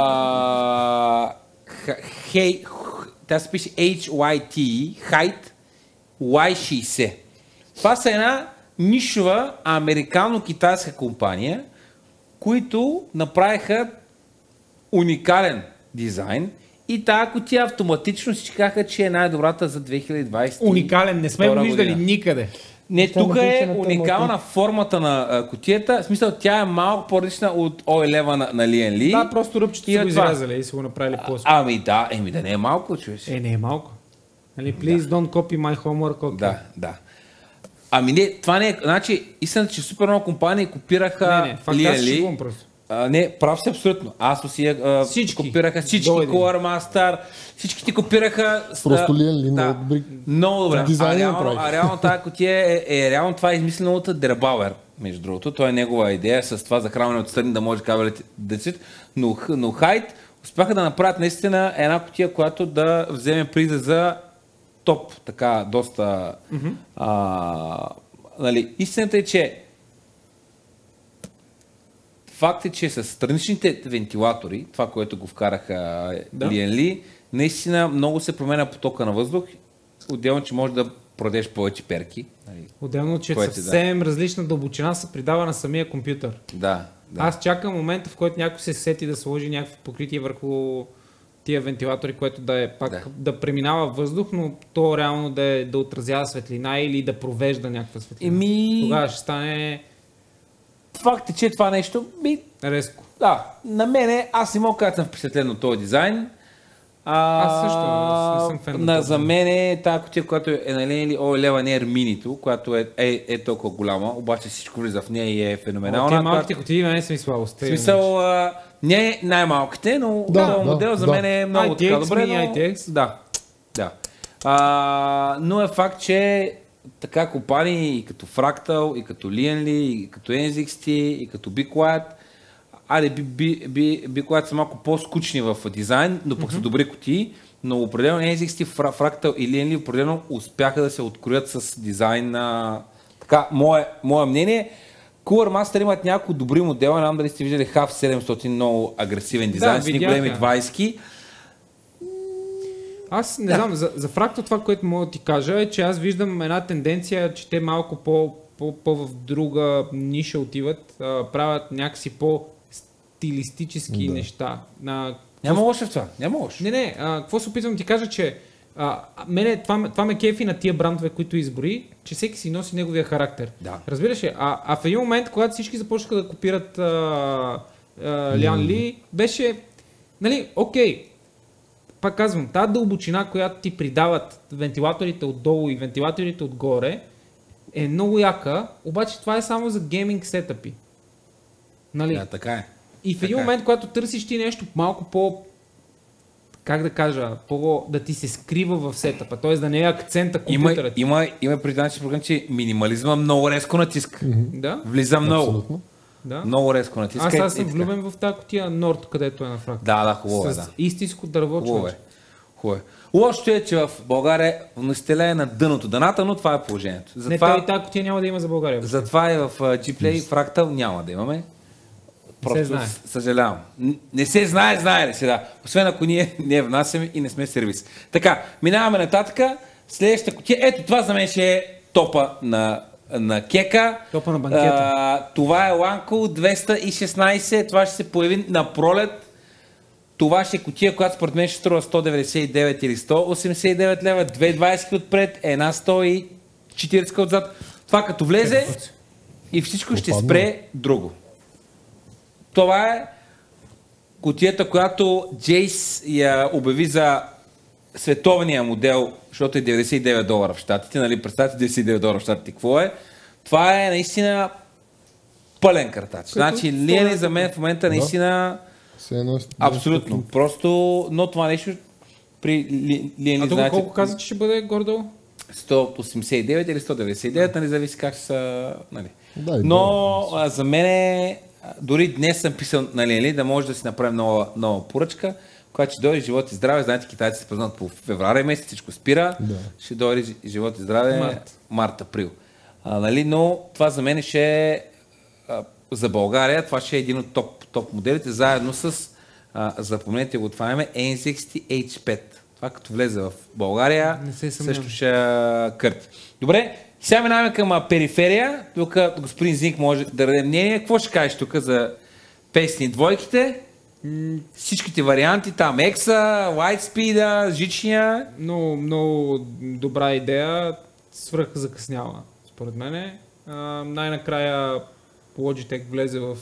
тя се пише HYT, Height Y60. Това са една нишова американо-китайска компания, които направиха уникален дизайн и тази кутия автоматично всички казаха, че е най-добрата за 2020. Уникален, не сме го виждали никъде. Не, тук е уникална формата на кутията. В смисъл, тя е малко по-различна от O11 на Lian Li. Да, просто ръбчето са го изрязали и са го направили по-скоро. Да не е малко, човеш. Не е малко. Please don't copy my homework. Okay. Да. Това не е... Значи, истината, че супер много компании копираха Lian Li. Не, прав си абсолютно. Всички копираха, всички Core Master, всички ти копираха. Просто Lian Li много добре. А реално тази кутия реално това е измислено от Дербауер, между другото. Това е негова идея с това захранване от страни да може кабелите да цвит. Но Height успяха да направят наистина една кутия, която да вземе приза за топ. Така, доста... истината е, че факт е, че с страничните вентилатори, това, което го вкараха Lian Li, наистина много се променя потока на въздух. Отделно, че можеш да продадеш повече перки. Отделно, че съвсем различна дълбочина се придава на самия компютър. Да. Аз чакам момента, в който някой се сети да сложи някакво покритие върху тия вентилатори, което да е пак да преминава въздух, но то реално да отразява светлина или да провежда някаква светлина. Тогава ще стане... Факт е, че това нещо резко. Да, на мене, аз не мога да съм впечатлен от този дизайн. Аз също не съм фен на за мен е тази кутия, която е на O11 Air Mini-то, която е толкова голяма, обаче всичко влиза в нея и е феноменална. Тези малките кутии не са ми слабост. В смисъл, не е най-малките, но модел за мен е много така добре. Но е факт, че така компании и като Fractal, и като Lian Li, и като NZXT, и като BeQuiet, BeQuiet са малко по-скучни в дизайн, но пък са добри кутии, но определено NZXT, Fractal и Lian Li определено успяха да се откроят с дизайн на... Така, мое мнение. Cooler Master имат няколко добри модела, не знам дали сте виждали HAF 700, много агресивен дизайн, с ни големи 20-ки. Аз не знам, за Fractal това, което мога да ти кажа е, че аз виждам една тенденция, че те малко по в друга ниша отиват, правят някакси по-стилистически неща. Няма лошо в това, няма лошо. Не, какво се опитвам да ти кажа, че мене това ме кефи на тия брандове, които избори, че всеки си носи неговия характер. Да. Разбираш ли? А в един момент, когато всички започнаха да копират Lian Li, беше, окей, пак казвам, тази дълбочина, която ти придават вентилаторите отдолу и вентилаторите отгоре, е много яка, обаче това е само за гейминг сетъпи. Да, така е. И в един момент, когато търсиш ти нещо малко как да кажа, да ти се скрива в сетъпа, т.е. да не е акцента компютърът. Има признание, че минимализма много резко натиска. Да? Влиза много. Абсолютно. Да. Много резко натиска. Аз съм влюбен в тази кутия Nord, където е на фракта. Да, хубаво е, с истинско дърво. Хубаво е. Лошото е, че в България вносителя е на дъното дъната, но това е положението. Затова... Не, тази кутия няма да има за България. Затова и в Gplay фрактал няма да имаме. Просто съжалявам. Не се знае ли сега. Освен ако ние не внасяме и не сме сервис. Така, минаваме нататък. Следващата кутия. Ето това за мен ще е топа на кека. Топа на банкета. Това е Lanco 216. Това ще се появи на пролет. Това ще е кутия, която според мен ще струва 199 или 189 лева, 220 отпред, една 140 отзад. Това като влезе и всичко ще спре друго. Това е кутията, която Джейс я обяви за световния модел, защото е $99 в щатите, нали? Представете $99 в щатите, какво е? Това е наистина пълен картач. Значи Лиени за мен в момента наистина абсолютно. Просто, но това нещо при Лиени... А тук колко каза, че ще бъде гордо? 189 или 199, нали, зависи как ще са... Нали. Но за мен дори днес съм писал на Лиени да може да си направим нова поръчка, която ще дойде живот и здраве. Знаете, китайците се познат по февруари месец, всичко спира. Да. Ще дойде живот и здраве март-април. Нали, но това за мен ще е за България, това ще е един от топ моделите, заедно с, запомнете го, това име N60 H5. Това като влезе в България, също ще кърти. Добре, сега минаваме към периферия. Тук господин Зинк може да даде мнение. Какво ще кажеш тук за песни двойките? Всичките варианти, там Екса, Lightspeed, жичния. Много добра идея, свръх закъсняла, според мене. Най-накрая Logitech влезе в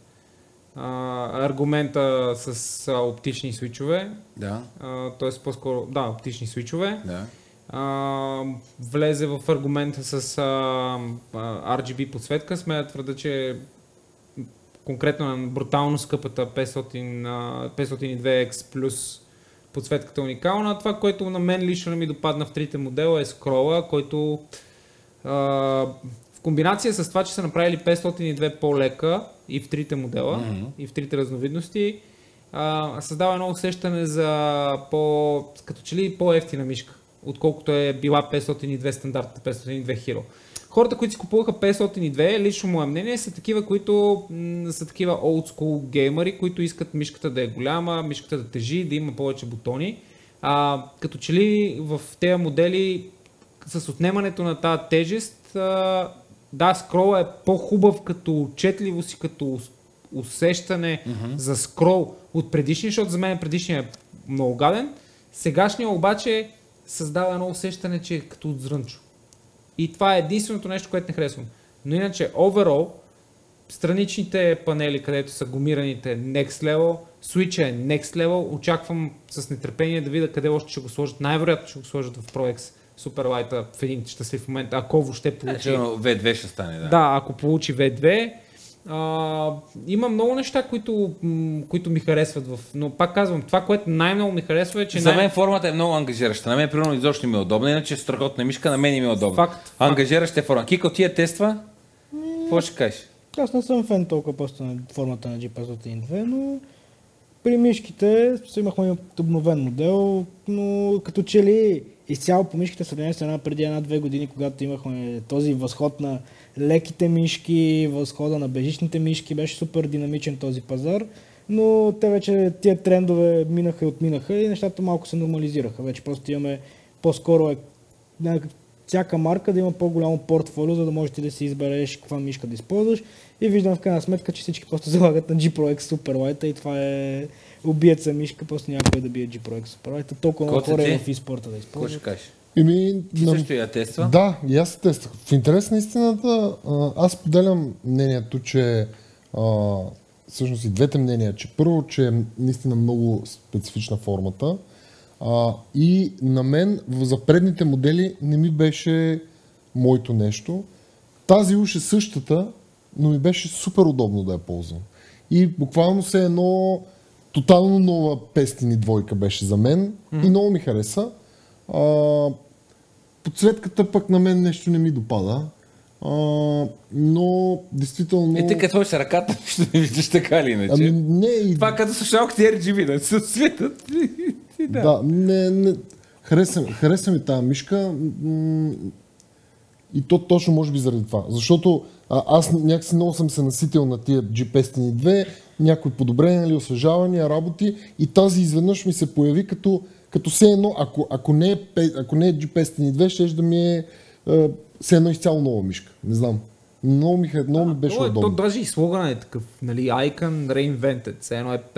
аргумента с оптични свичове. Да. Тоест по-скоро, оптични свичове. Да. Влезе в аргумента с RGB подсветка. Смея твърда, че конкретно на брутално скъпата 502X плюс подсветката уникална. Това, което на мен лично ми допадна в трите модела е скрола, който в комбинация с това, че са направили 502 по-лека и в трите модела, и в трите разновидности, създава едно усещане за като че ли по-евтина мишка, отколкото е била 502 стандартната 502 Hero. Хората, които си купуваха 502, лично мое мнение, са такива, които са такива old school геймери, които искат мишката да е голяма, мишката да тежи, да има повече бутони. Като че ли в тези модели с отнемането на тази тежест, скрола е по-хубав като отчетливост и като усещане за скрол от предишния, защото за мен предишния е много гаден. Сегашния обаче създава едно усещане, че е като от зрънчо. И това е единственото нещо, което не харесвам. Но иначе, overall, страничните панели, където са гумираните next level, Switch е next level, очаквам с нетърпение да видя къде още ще го сложат. Най-вероятно ще го сложат в Pro X Superlight в един щастлив момент, ако въобще получи... V2 ще стане, да. Да, ако получи V2. Има много неща, които ми харесват, но пак казвам, това, което най-много ми харесва е, че... За мен формата е много ангажираща. На мен примерно изобщо ми е удобна, иначе страхотна мишка, на мен ми е удобна. Факт. Ангажираща е форма. Кико, ти я тества? Какво ще кажеш? Аз не съм фен толкова просто на формата на G502, но при мишките имахме обновен модел, но като че ли изцяло по мишките сравнение с преди 1-2 години, когато имахме този възход на леките мишки, възхода на бежичните мишки, беше супер динамичен този пазар, но те вече тия трендове минаха и отминаха и нещата малко се нормализираха. Вече просто имаме по-скоро всяка марка да има по-голямо портфолио, за да можеш да си избереш каква мишка да използваш и виждам в крайна сметка, че всички просто залагат на G Pro X Superlight и това е убиеца мишка, просто някой да бие G Pro X Superlight. Толкова много хора е в e-спорта да използват. Какво ще кажеш? Ти също я тества? Да, и аз тествах. В интерес на истината, аз поделям мнението, че всъщност и двете мнения, че първо, че е наистина много специфична формата и на мен за предните модели не ми беше моето нещо. Тази уж е същата, но ми беше супер удобно да я ползвам. И буквално се едно тотално нова Pestini 2 беше за мен и много ми хареса. Подсветката пък на мен нещо не ми допада. Но действително... И ти като ходиш ръката, ще не виждаш така или иначе. Ами не и... Това като слушалките RGB, да се светят. Да, не. Хареса ми тази мишка и то точно може би заради това. Защото аз някакси много съм се наситил на тия G-Pestini 2, някои подобрения, освежавания, работи и тази изведнъж ми се появи като все едно, ако не е G-Pestini 2, ще да ми е все едно изцяло нова мишка. Не знам. Много ми беше удобно. То даже и слоган е такъв, нали, Icon Reinvented, все едно е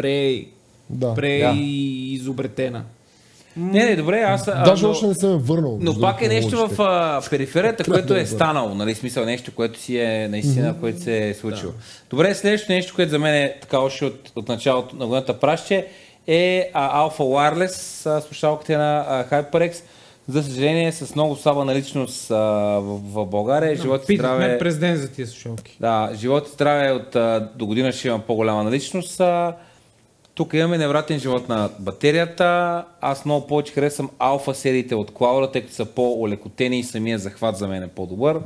изобретена. Не, добре, аз... Даже още не съм върнал. Но пак е нещо в периферията, което е станало, нали, смисъл нещо, което си е наистина, което се е случило. Добре, следващото нещо, което за мен е така още от началото на годината праще, е Alpha Wireless, слушалките на HyperX. За съжаление, с много слаба наличност в България. Живот и здраве... Питахме през ден за тия слушалки. Да, живот и здраве от до година ще имам по-голяма наличност. Тук имаме невратен живот на батерията. Аз много повече харесвам алфа сериите от Cloud, тъй като са по-олекотени и самия захват за мен е по-добър.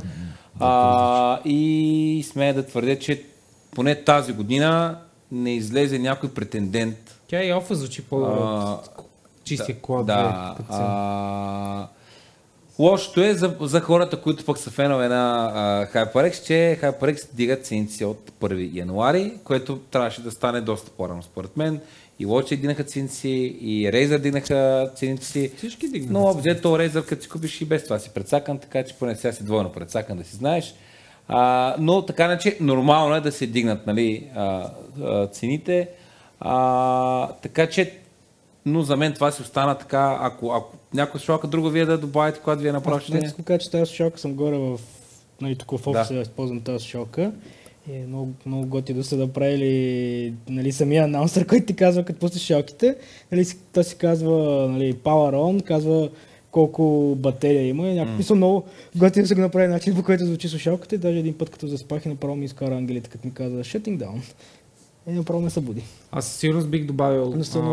И смея да твърдя, че поне тази година не излезе някой претендент. Тя и алфа звучи по-добре от чистия Cloud. Да. Лошото е за хората, които пък са фенове на HyperX, че HyperX дигат цените от 1 януари, което трябваше да стане доста по-рано според мен. И Logitech дигнаха цените си, и Razer дигнаха цените си. Всички дигнаха. Но обзето Razer, като си купиш и без това си предсакан, така че поне сега си двойно предсакан, да си знаеш. Но така наче нормално е да се дигнат, нали, цените. Така че, но за мен това си остана така, ако някоя слушалка друга вие да добавите, когато вие направите. Аз искам кажа, че тази слушалка съм горе в, нали, тук в офиса да използвам тази слушалка. И е много готи да са направили, нали, самия анаунсър, който ти казва като пуснеш слушалките. Нали, то си казва, нали, Power On, казва колко батерия има. Някакви са много готи да са го направили начин, по който звучи слушалката. И даже един път като заспах и направо ми изкара ангелите, като ми казва Shutting Down. И направо не събуди. Аз със сигурност бих добавил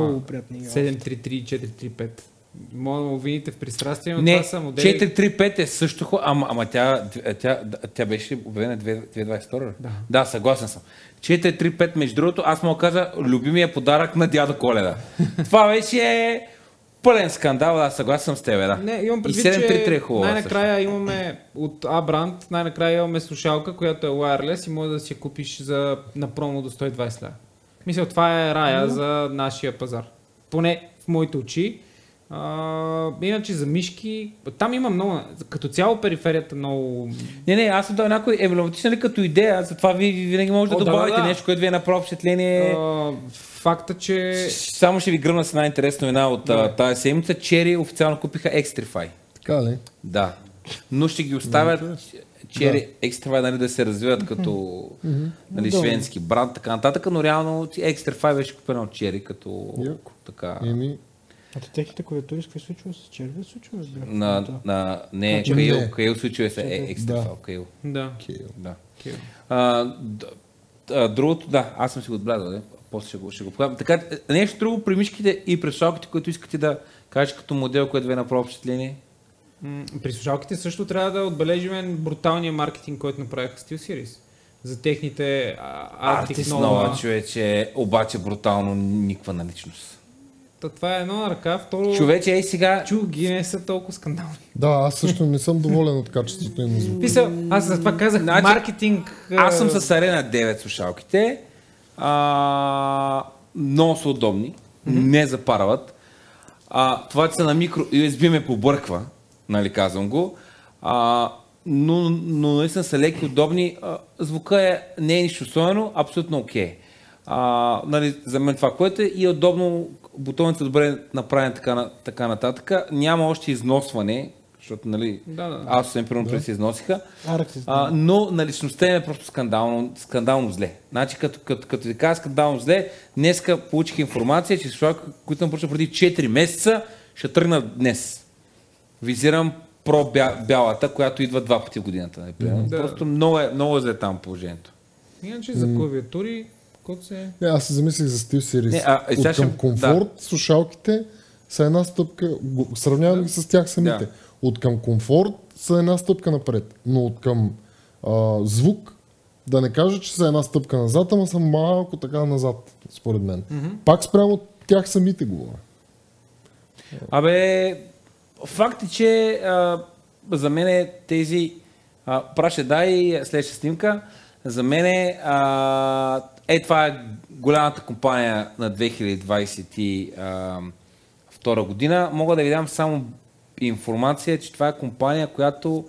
733-435. Мога да му видите в пристрастие, но не, това са модели... 435 е също хубаво, ама тя беше обявена 2022. Да, съгласен съм. 435, между другото, аз мога да кажа любимия подарък на дядо Коледа. Това беше пълен скандал, да, съгласен съм с тебе, да. Не, имам предвид, и 733 е хубаво. Най-накрая имаме от A-Brand, най-накрая имаме слушалка, която е wireless и може да си я купиш на промо до 120 лева. Мисля, това е рая за нашия пазар. Поне в моите очи. Иначе за мишки, там има много, като цяло периферията много... Не, аз съм дал някой емблематичен ли като идея, затова ви винаги може да добавите нещо, което ви е направо впечатление. Факта, че... Само ще ви гръмна с една интересна новина от тази седмица. Cherry официално купиха Xtrfy. Така ли? Да. Но ще ги оставят Cherry Xtrfy, нали, да се развиват като нали, шведски бранд, така нататък, но реално Xtrfy беше купена от Cherry като така... Техните клавиатури с какви случва с черви случва? Не, Kail случва се Xtrfy. Да. Другото, аз съм си го отбелязал, после ще го покажа. Така, нещо друго при мишките и при слушалките, които искате да кажеш като модел, което ви е направо впечатление? При слушалките също трябва да отбележим бруталния маркетинг, който направиха SteelSeries. За техните Arctis Nova, човече, обаче брутално никаква наличност. Това е едно на ръка, второ... Човече, сега... Чуги не са толкова скандални. Да, аз също не съм доволен от качеството им на звука. Аз за това казах, маркетинг... Аз съм с Arena 9 слушалките. Много са удобни, не запарват. Това, че са на микро USB ме побърква, нали, казвам го. Но наистина са леки, удобни. Звука не е нищо особено, абсолютно окей. Нали, за мен това, което е и удобно, бутоните добре направени така нататък. Няма още износване, защото, нали, аз съм примерно преди се износиха, но наличността е просто скандално зле. Значи, като ти кажа скандално зле, днеска получих информация, че слушалки, които съм поръчал преди 4 месеца, ще тръгнат днес. Визирам бялата, която идва 2 пъти в годината. Просто много е зле там положението. Иначе за клавиатури, Аз се замислих за SteelSeries. От към комфорт, слушалките са една стъпка, сравнявам ги с тях самите. От към комфорт са една стъпка напред, но от към звук, да не кажа, че са една стъпка назад, ама са малко така назад, според мен. Пак спрямо тях самите говоря. Факт е, че за мен тези праше дай следваща снимка. За мен това е голямата компания на 2022 година. Мога да ви дам само информация, че това е компания, която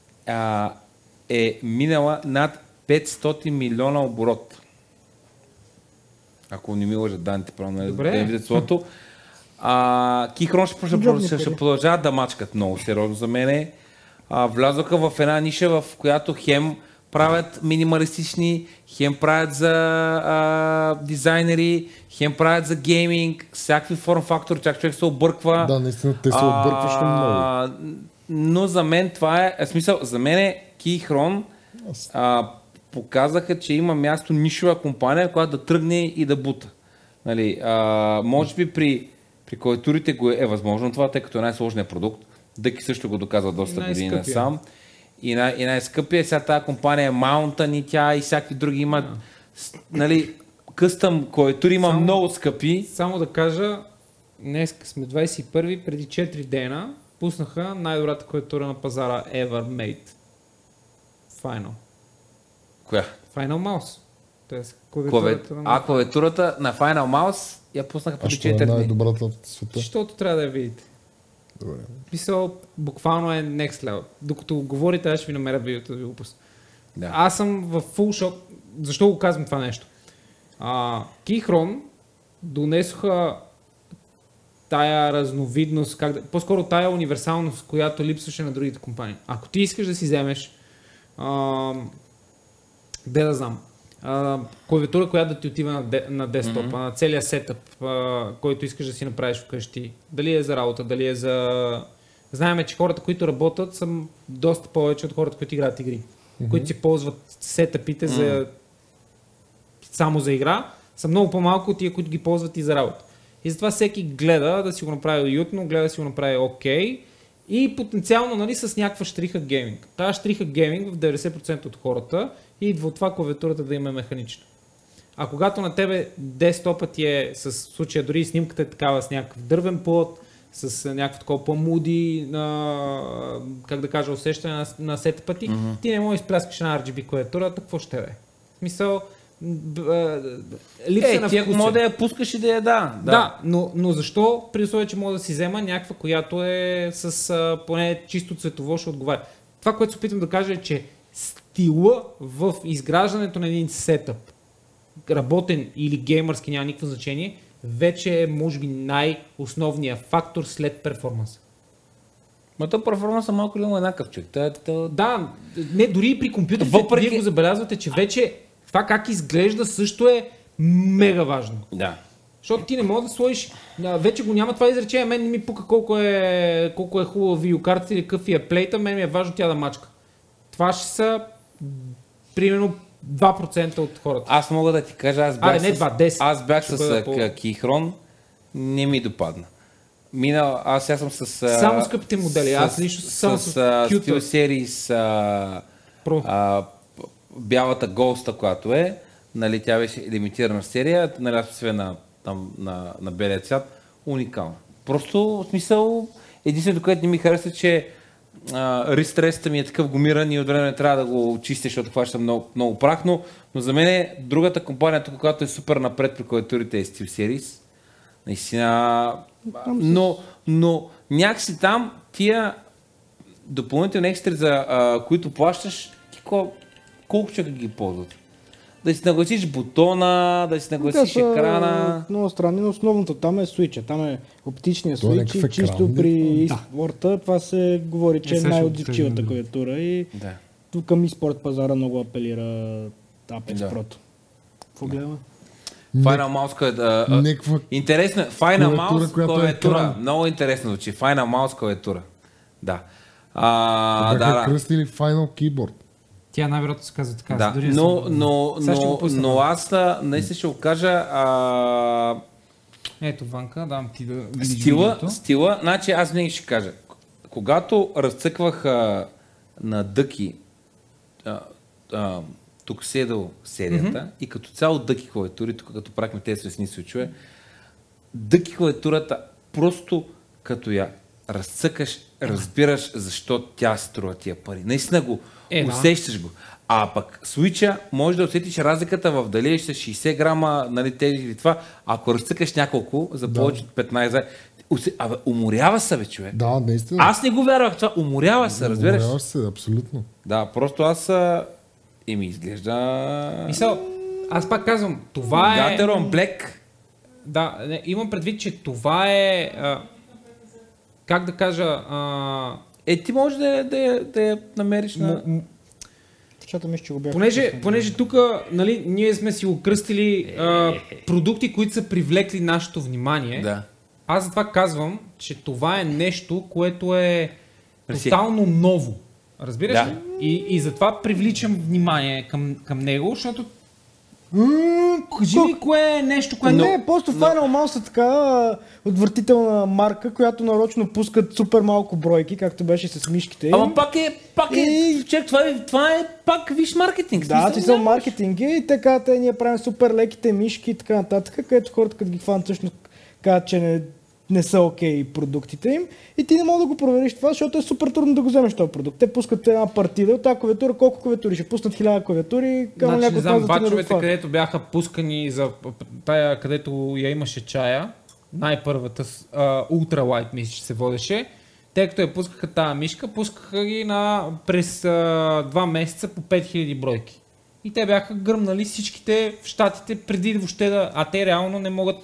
е минала над 500 милиона оборот. Ако не ми лъжат данните, правилно да видят словото. Keychron ще продължават да мачкат много сериозно за мене. Влязоха в една ниша, в която хем правят минималистични, хем правят за дизайнери, хем правят за гейминг, всякакви форм-фактори, чак човек се обърква. Да, наистина те се объркващо много. Но за мен това е, смисъл, за мен е Keychron показаха, че има място нишова компания, която да тръгне и да бута. Нали, може би при клавиатурите е възможно това, тъй като е най-сложният продукт. Дъки също го доказва доста години насам. И най-скъпия. Сега тази компания е Mountain и тя и всякакви други имат. Нали, къстъм клавиатури има много скъпи. Само да кажа, днес сме 21-ви, преди 4 дена пуснаха най-добрата клавиатура на пазара ever made. Final. Коя? Final Mouse. Клавиатурата на Final Mouse я пуснаха преди 4 дни. А що е най-добрата в света? Защото трябва да я видите. Добре. Писал, буквално е next level. Докато говорите, аз ще ви намеря видеото да ви го пусна. Да. Аз съм в full шок. Защо го казвам това нещо? Keychron донесоха тая разновидност, по-скоро тая универсалност, която липсваше на другите компании. Ако ти искаш да си вземеш да знам, клавиатура, която да ти отива на десктопа, на целия сетъп, който искаш да си направиш вкъщи. Дали е за работа, дали е за... Знаем, че хората, които работят, са доста повече от хората, които играят игри. Които си ползват сетъпите само за игра, са много по-малко от тия, които ги ползват и за работа. И затова всеки гледа да си го направи уютно, гледа да си го направи окей. И потенциално, нали, с някаква щриха гейминг. Тая щриха гейминг в 90% от хората идва от това клавиатурата да има механична. А когато на тебе десктопът ти е с случая, дори снимката е такава с някакъв дървен плот, с някакво такова по-муди, как да кажа, усещане на сетъпа ти, ти не можеш да изпляскаш на RGB клавиатурата, какво ще е? В смисъл, липса на вкус. Може да я пускаш и да я Да, но защо при условие, че мога да си взема някаква, която е с поне чисто цветово ще отговаря. Това, което се опитам да кажа е, че стила в изграждането на един сетъп, работен или геймърски, няма никакво значение, вече е може би най-основният фактор след перформанса. Но то перформанса малко ли му еднакъв човек? Да, не, дори и при компютрите вие го забелязвате, че вече това как изглежда също е мега важно. Да. Защото ти не можеш да сложиш, вече го няма това изречение, мен не ми пука колко е хубава видеокарта или какъв е плейта, мен ми е важно тя да мачка. Това ще са примерно 2% от хората. Аз мога да ти кажа, аз бях с Keychron, не ми допадна. Аз съм с... Само скъпите модели, аз лично само с SteelSeries бялата Ghost, която е, нали, тя беше лимитирана серия, нали, аз на белия цвят, уникална. Просто, в смисъл, единственото, което не ми харесва, че ристресът ми е такъв гумиран и от време трябва да го очистя, защото хваща много, много прах, но за мен другата компания, тук, която е супер напред при клавиатурите е SteelSeries. Наистина, но някакси там тия допълнителни екстри, за които плащаш, колко човека ги ползват? Да си нагласиш бутона, да си нагласиш екрана. Много странни, но основното там е свича. Там е оптичния свич и чисто при e-спорта това се говори, че е най-отзивчивата клавиатура и тук към e-спорт пазара много апелира Apex Pro. Какво гледаме? Final Mouse интересно. Final Mouse клавиатура. Много интересно звучи. Final Mouse клавиатура. Да. Бяха кръстили Final Keyboard. Тя най-вероятно се казва така. Да, но аз наистина ще го кажа. Ето, Ванка, дам ти да видиш стила, значи аз винаги ще кажа. Когато разцъквах на Дъки Tuxedo серията и като цяло Дъки клавиатури, тук като правихме тези свестни случаи, Дъки клавиатурата просто като я разцъкаш, разбираш защо тя струва тия пари. Наистина го усещаш го. А пък Switch-а може да усетиш разликата в дали ще 60 грама, нали, тези или това, ако разцъкаш няколко за повече от 15. Абе, уморява се, бе, човек. Да, наистина. Аз не го вярвах това. Уморява се, разбираш? Уморява се, абсолютно. Да, просто аз и ми изглежда... Мисъл, аз пак казвам, това е... Гатерон Black. Да, имам предвид, че това е... как да кажа... Ти можеш да я намериш на... Понеже тук, нали, ние сме си окръстили продукти, които са привлекли нашето внимание. Да. Аз затова казвам, че това е нещо, което е тотално ново. Разбираш ли? И затова привличам внимание към него, защото кажи ми кое е нещо, което... Не, просто Final Mouse е така отвратителна марка, която нарочно пускат супер малко бройки, както беше с мишките. Ама пак е... Чек, това е пак виж маркетинг. Да, ти са маркетинг и така, ние правим супер леките мишки и така нататък, където хората като ги хванат всъщност казват, че не са окей продуктите им и ти не мога да го провериш това, защото е супер трудно да го вземеш този продукт. Те пускат една партида от тази клавиатура, колко клавиатури? Ще пуснат 1000 клавиатури. Значи не знам, бачовете, където бяха пускани за тая, където я имаше чая, най-първата Ultralight мисля, че се водеше, те като я пускаха тази мишка, пускаха ги през 2 месеца по 5000 бройки. И те бяха гръмнали всичките в щатите преди въобще да... А те реално не могат...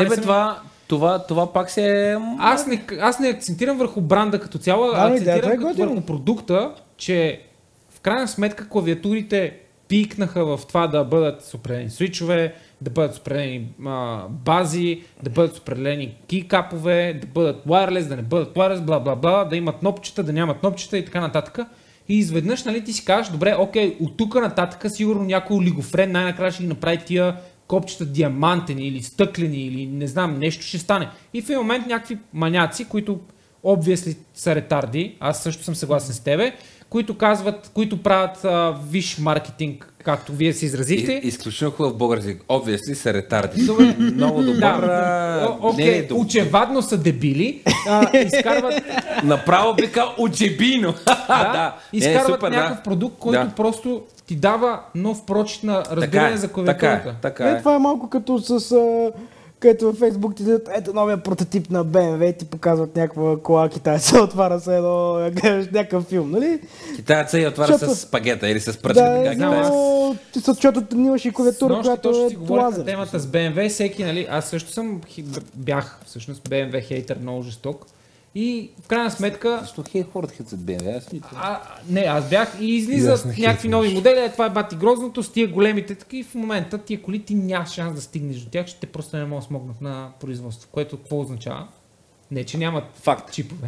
Това пак се е... Аз не акцентирам върху бранда като цяло, акцентирам върху продукта, че в крайна сметка клавиатурите пикнаха в това да бъдат с определени свичове, да бъдат с определени бази, да бъдат с определени кейкапове, да бъдат wireless, да не бъдат wireless, бла-бла-бла, да имат кнопчета, да нямат кнопчета и така нататък. И изведнъж, нали, ти си кажеш, добре, окей, от тук нататък сигурно някой олигофрен най-накрая ще ги направи тия копчета диамантени или стъклени или не знам, нещо ще стане. И в един момент някакви маняци, които obviously са ретарди, аз също съм съгласен с тебе, които правят виш маркетинг, както вие се изразихте. Изключително хубав български. Obviously са ретарди. Много добър. Очевадно са дебили. Изкарват... Направо би казал очебино. Изкарват някакъв продукт, който просто ти дава нов прочит на разбиране за клавиатурата. Това е малко като с... където във Фейсбук ти дадат, ето новия прототип на BMW и ти показват някаква кола китайца, отваря се едно, гледаш някакъв филм, нали? Китайца и отваря с спагета или с пръчка. Да, защото имаш и клавиатура, която е лазер. Темата с BMW, всеки, нали, аз също бях всъщност BMW хейтър много жесток. И в крайна сметка... Защо хората хейтят BMW? Аз бях и излизат някакви нови модели, това е бати грозното, с тия големите таки в момента тия коли ти нямаш шанс да стигнеш до тях, ще те просто не могат да смогнат на производство, което какво означава? Не, че нямат чипове.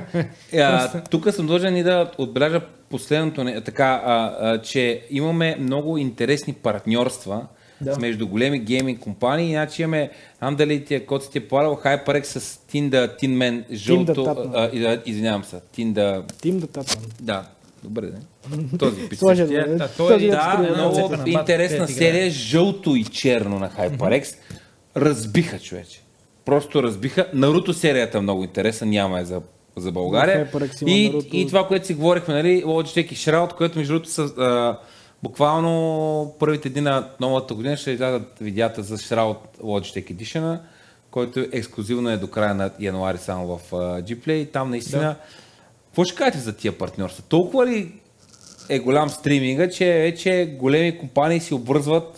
Тук съм длъжен и да отбележа последното, че имаме много интересни партньорства между големи гейминг компании, иначе имаме, знам дали тия код сте полагал, HyperX с Tinda Tinman жълто, извинявам се, Tinda Tatman. Да, добре, да. Този писал. Много интересна серия, жълто и черно на HyperX. Разбиха, човече. Просто разбиха. Наруто серията е много интересна, няма е за България. И това, което си говорихме, нали, Logitech и Shroud, което между другото са буквално първите дни на новата година ще излязат видеята за Shroud Logitech Edition, който ексклюзивно е до края на януари само в Gplay. И там наистина... Какво ще кажете за тия партньорства? Толкова ли е голям стриминга, че вече големи компании си обвързват?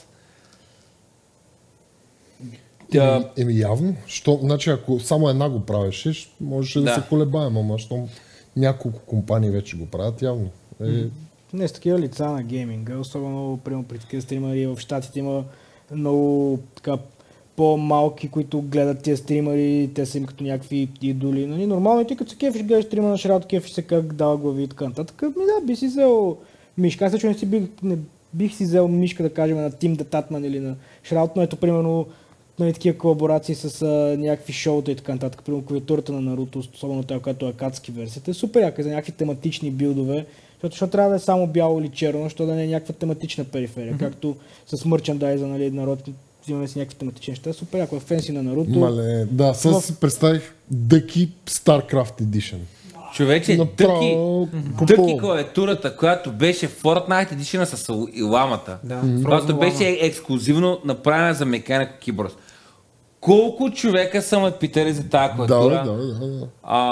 Явно. Значи, ако само една го правеше, можеше да се колебаем, ама щом няколко компании вече го правят, явно. Не с такива лица на гейминга, особено при такива стримари в щатите има много така по-малки, които гледат тия стримари, те са им като някакви идоли. Нормално ти като се кефиш, гледаш стрима на Shroud, кефиш се как дава глави и така нататък. Би си взел мишка. Аз също не бих си взел мишка, да кажем, на Тим Дататман или на Шраут, но ето примерно такива колаборации с някакви шоута и така нататък. Примерно клавиатурата на Наруто, особено тази, която е акадски версията, е супер яка за някакви тематични билдове, защото трябва да е само бяло или черно, защото да не е някаква тематична периферия, както с мърчандайза, нали, народ, взимаме си някакви тематични неща, супер яко, фенси на Наруто. Мале, да, сега си представих Дъки StarCraft Edition. Човече, Дъки клавиатурата, която беше Fortnite Edition с ламата, която беше ексклюзивно направена за Mechanical Keyboards. Колко човека са ме питали за тази клавиатура? Да.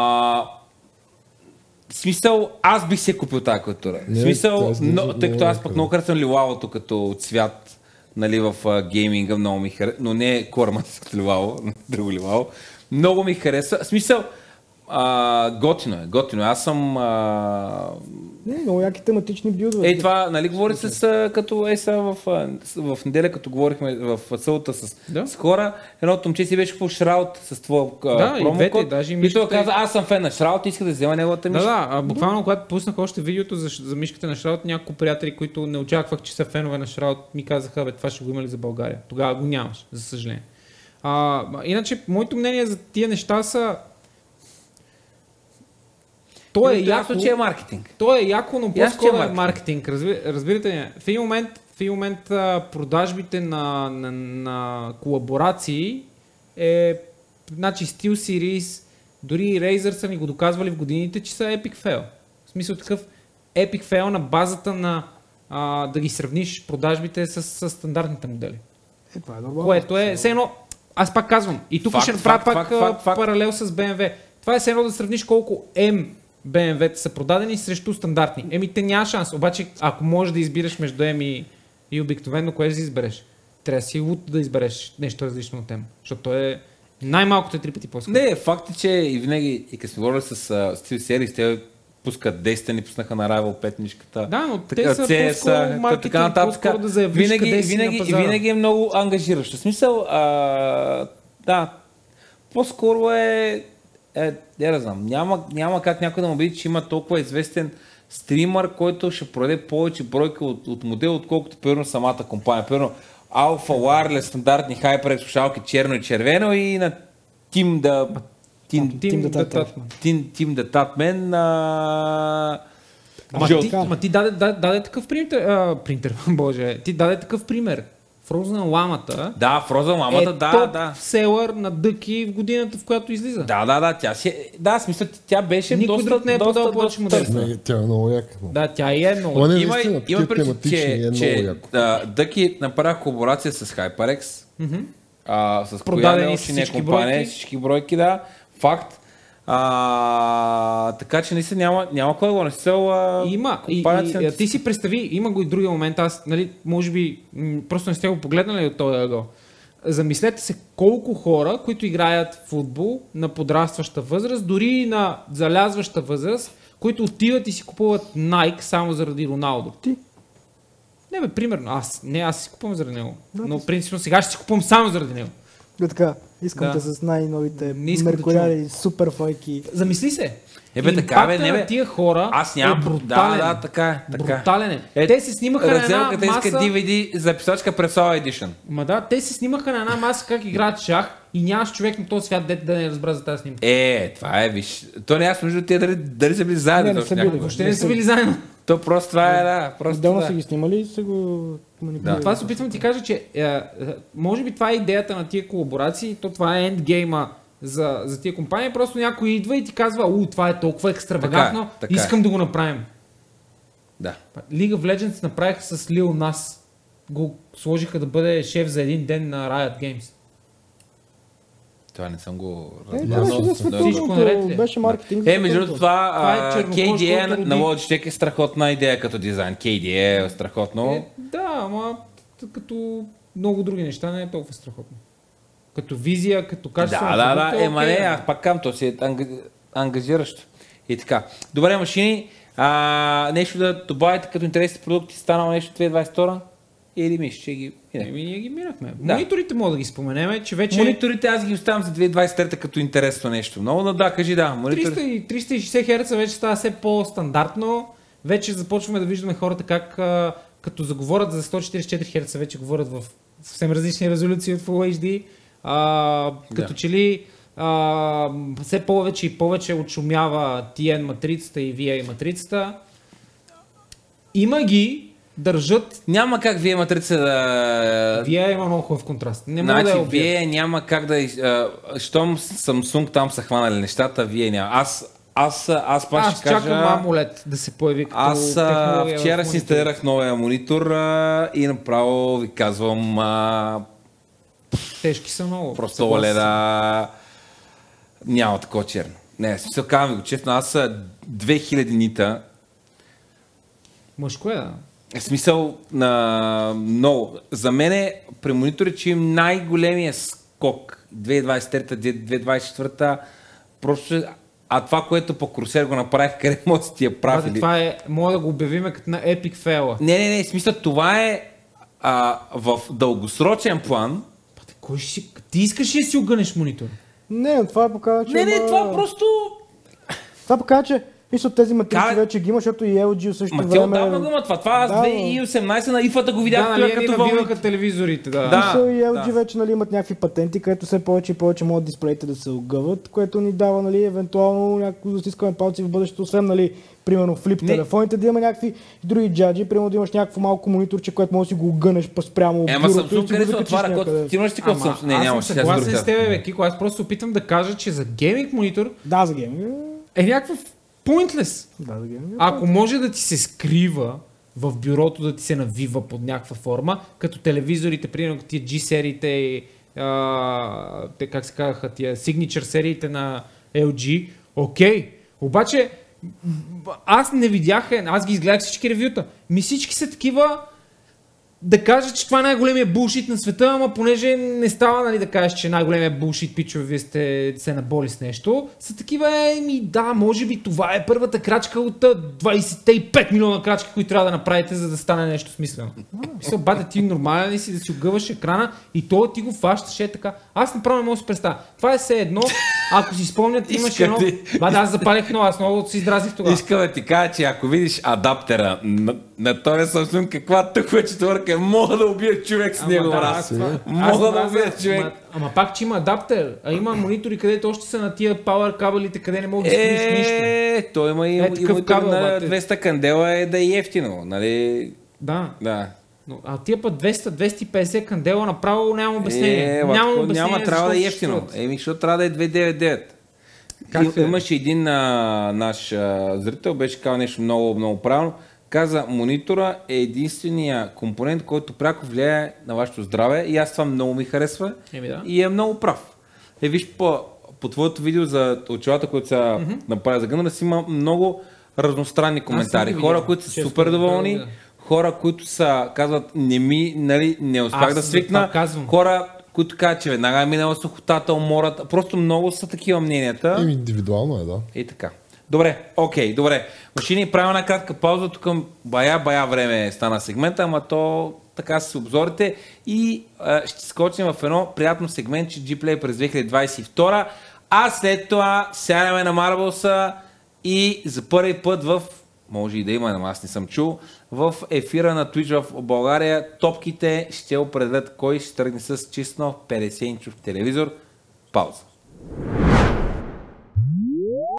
В смисъл, аз бих си купил тази клавиатура. В смисъл, тъй като аз пък много харесвам лилавото като цвят, нали, в гейминга, много ми харесва, но не корманското лилаво, друго лилаво. Много ми харесва. В смисъл, готино е. Аз съм... много яки тематични билдове. Това, нали, говори с като в неделя, като говорихме в събота с хора, едното момче си беше по Шраут с твоя промокод. И той каза, аз съм фен на Шраут и иска да взема неговата мишка. Да, буквално когато пуснах още видеото за мишката на Шраут, няколко приятели, които не очаквах, че са фенове на Шраут, ми казаха, това ще го има ли за България. Тогава го нямаш, за съжаление. Иначе, моето мнение за тия неща са... То е яко, че е маркетинг. То е яко, но по-скоро е маркетинг. Разбирате ли? В един момент продажбите на колаборации е, значи SteelSeries, дори Razer са ни го доказвали в годините, че са epic fail. В смисъл такъв epic fail на базата на да ги сравниш продажбите с стандартните модели. Това е нормално. Което е, все едно, аз пак казвам, и тук ще направя пак паралел с BMW. Това е все едно да сравниш колко BMW-та са продадени срещу стандартни. Те няма шанс. Обаче, ако можеш да избираш между M и обикновено, кое ще избереш? Трябва си да избереш нещо различно от тема. Защото то е най-малкото е 3 пъти по-скъпо. Не, факт е, че и винаги, и като сме говорили с SteelSeries, те пускат Destiny, пуснаха на Rival 5 мишката. Да, но те са по-скоро маркетинг, по-скоро да заявиш къде си на пазара. Винаги е много ангажиращо. В смисъл, да, по-скоро да знам, няма как някой да му види, че има толкова известен стримър, който ще продаде повече бройка от модел, отколкото примерно самата компания. Примерно Alpha Wireless, стандартни HyperX слушалки черно и червено и на Team the Tatman. Ти даде такъв принтер, боже, ти даде такъв пример. Frozen ламата. Да, Frozen ламата, топ селър на Дъки в годината, в която излиза. Да, тя си е... Да, смисъл, тя беше никой друг не е продал повече модели. Тя е много яка. Да, тя е много. Има предвид, че Дъки направи колаборация с HyperX, с продадени всички бройки. Всички бройки, да. Факт. Така че наистина няма кой да го насел. Има. Ти си представи, има го и другия момент. Аз, нали, може би, просто не сте го погледнали от този ъгъл. Замислете се колко хора, които играят футбол на подрастваща възраст, дори и на залязваща възраст, които отиват и си купуват Nike само заради Роналдо. Ти? Не бе, примерно. Аз си купувам заради него. Но принципно сега ще си купувам само заради него. Така, искам да с най-новите меркуриали, супер фойки. Замисли се. Така бе, на тия хора аз нямам брутален. Да, така. Брутален е. Те се снимаха на една маса... иска DVD за писачка Pressol Edition. Те се снимаха на една маса как играят шах и нямаш човек на този свят да не разбра за тази снимка. Това е, виж. То не аз между тия дали са били заедно. Въобще не са били заедно. То просто това е, Отделно са ги снимали и са го манипулирали. Това се опитвам да ти кажа, че може би това е идеята на тия колаборации, то това е ендгейма за тия компании, просто някой идва и ти казва, това е толкова екстравагантно, искам да го направим. Да. League of Legends направиха с Lil Nas. Го сложиха да бъде шеф за един ден на Riot Games. Това не съм го разбрал. Беше маркетинг. Между другото това KDE на Logitech е страхотна идея като дизайн. KDE е страхотно. Да, ама като много други неща не е толкова страхотно. Като визия, като качество. Аз пак кам, то си е ангажиращо. И така. Добре, машини. Нещо да добавите като интересни продукти, станало нещо 2022? Или мисля, че ги минахме? Ние ги минахме. Мониторите мога да ги споменем, че вече... Мониторите аз ги оставям за 2023 като интересно нещо. Много, но да, кажи да. 360 Hz вече става все по-стандартно. вече започваме да виждаме хората как като заговорят за 144 Hz, вече говорят в съвсем различни резолюции от Full HD. Като че ли все повече и повече отшумява TN матрицата и VA матрицата. Има ги, държат. Няма как VA матрица да... VA има много хубав контраст. Не значи, да VA няма как да... щом Samsung там са хванали нещата, VA няма. Аз пак ще кажа... чакам AMOLED да се появи като аз вчера си инсталирах новия монитор и направо ви казвам... тежки са много. Просто OLED няма такова черно. Не, смисъл, казвам ви го честно, аз са 2000 нита. Мъжко е, да. В смисъл на много. За мен при монитори, че им най-големия скок 2023-2024, просто това, което по Corsair го направих, къде може да ти я прави. Това е, може да го обявиме като на Epic Fail. Не, в смисъл това е в дългосрочен план. Ти искаш ли да си огънеш монитор? Не, това показва, че... това просто... Това показва, че тези матрици вече ги има, защото и LG също време... отдавна го има това. Това аз 2018 на IFA-та го видях, като навиваха телевизорите. И LG вече имат някакви патенти, където все повече и повече могат дисплеите да се огъват, което ни дава евентуално някакво застискане палци в бъдещето, освен примерно флип телефоните, да има някакви други джаджи, примерно да имаш някакво малко мониторче, което може да си го огънеш спрямо бюрото. Samsung къде се отваря, ти имаш ти код Samsung? Не, нямаш. Аз съм съгласен с тебе, Кико, аз просто опитам да кажа, че за гейминг монитор за гейминг е някакъв pointless. Ако може да ти се скрива в бюрото, да ти се навива под някаква форма, като телевизорите, примерно тия G-сериите, как се казаха, тия Signature сериите на LG, окей. Обаче аз не видях, аз ги изгледах всички ревюта. Всички са такива, да кажа, че това е най-големия булшит на света, ама понеже не става да кажеш, че най-големия булшит, пичове, вие сте се наболи с нещо, са такива, може би това е първата крачка от 25 милиона крачки, които трябва да направите, за да стане нещо смислено. Бате, ти нормален ли си да си огъваш екрана и то ти го фащаш така. Аз направо не мога да си представя. Това е все едно, ако си спомнят, имаше едно... аз запалих много, аз много се издразих тогава. Искам да ти кажа, че ако видиш адаптера на този Samsung, каква тъква четвърка, мога да убия човек с него. Мога да убия човек. Ама пак, че има адаптер, а има монитори, където още са на тия power кабелите, къде не мога да скриеш нищо. Той има и монитор на 200 кандела да е ефтино, нали? Да. А тия път 200-250 кандела направо няма обяснение. Няма, трябва да е ефтино. Защото трябва да е 299. Имаше един наш зрител, беше казал нещо много, много правилно. Каза, монитора е единствения компонент, който пряко влияе на вашето здраве и аз това много ми харесва и е много прав. Виж по твоето видео за очилата, които са направили за гънера, си има много разностранни коментари. Хора, които са супер доволни, хора, които са, казват, не успях да свикна, хора, които казват, че веднага е минала сухотата, умората, просто много са такива мненията. Индивидуално е, да. И така. Добре, добре. Машини, правим една кратка пауза, тук бая време стана сегмента, ама то така се обзорите и ще скочим в едно приятно сегментче G-Play през 2022, а след това сядаме на Marvel's и за първи път може и да има, но аз не съм чул, в ефира на Twitch в България топките ще определят кой ще тръгне с чист нов 50-инчов телевизор. Пауза.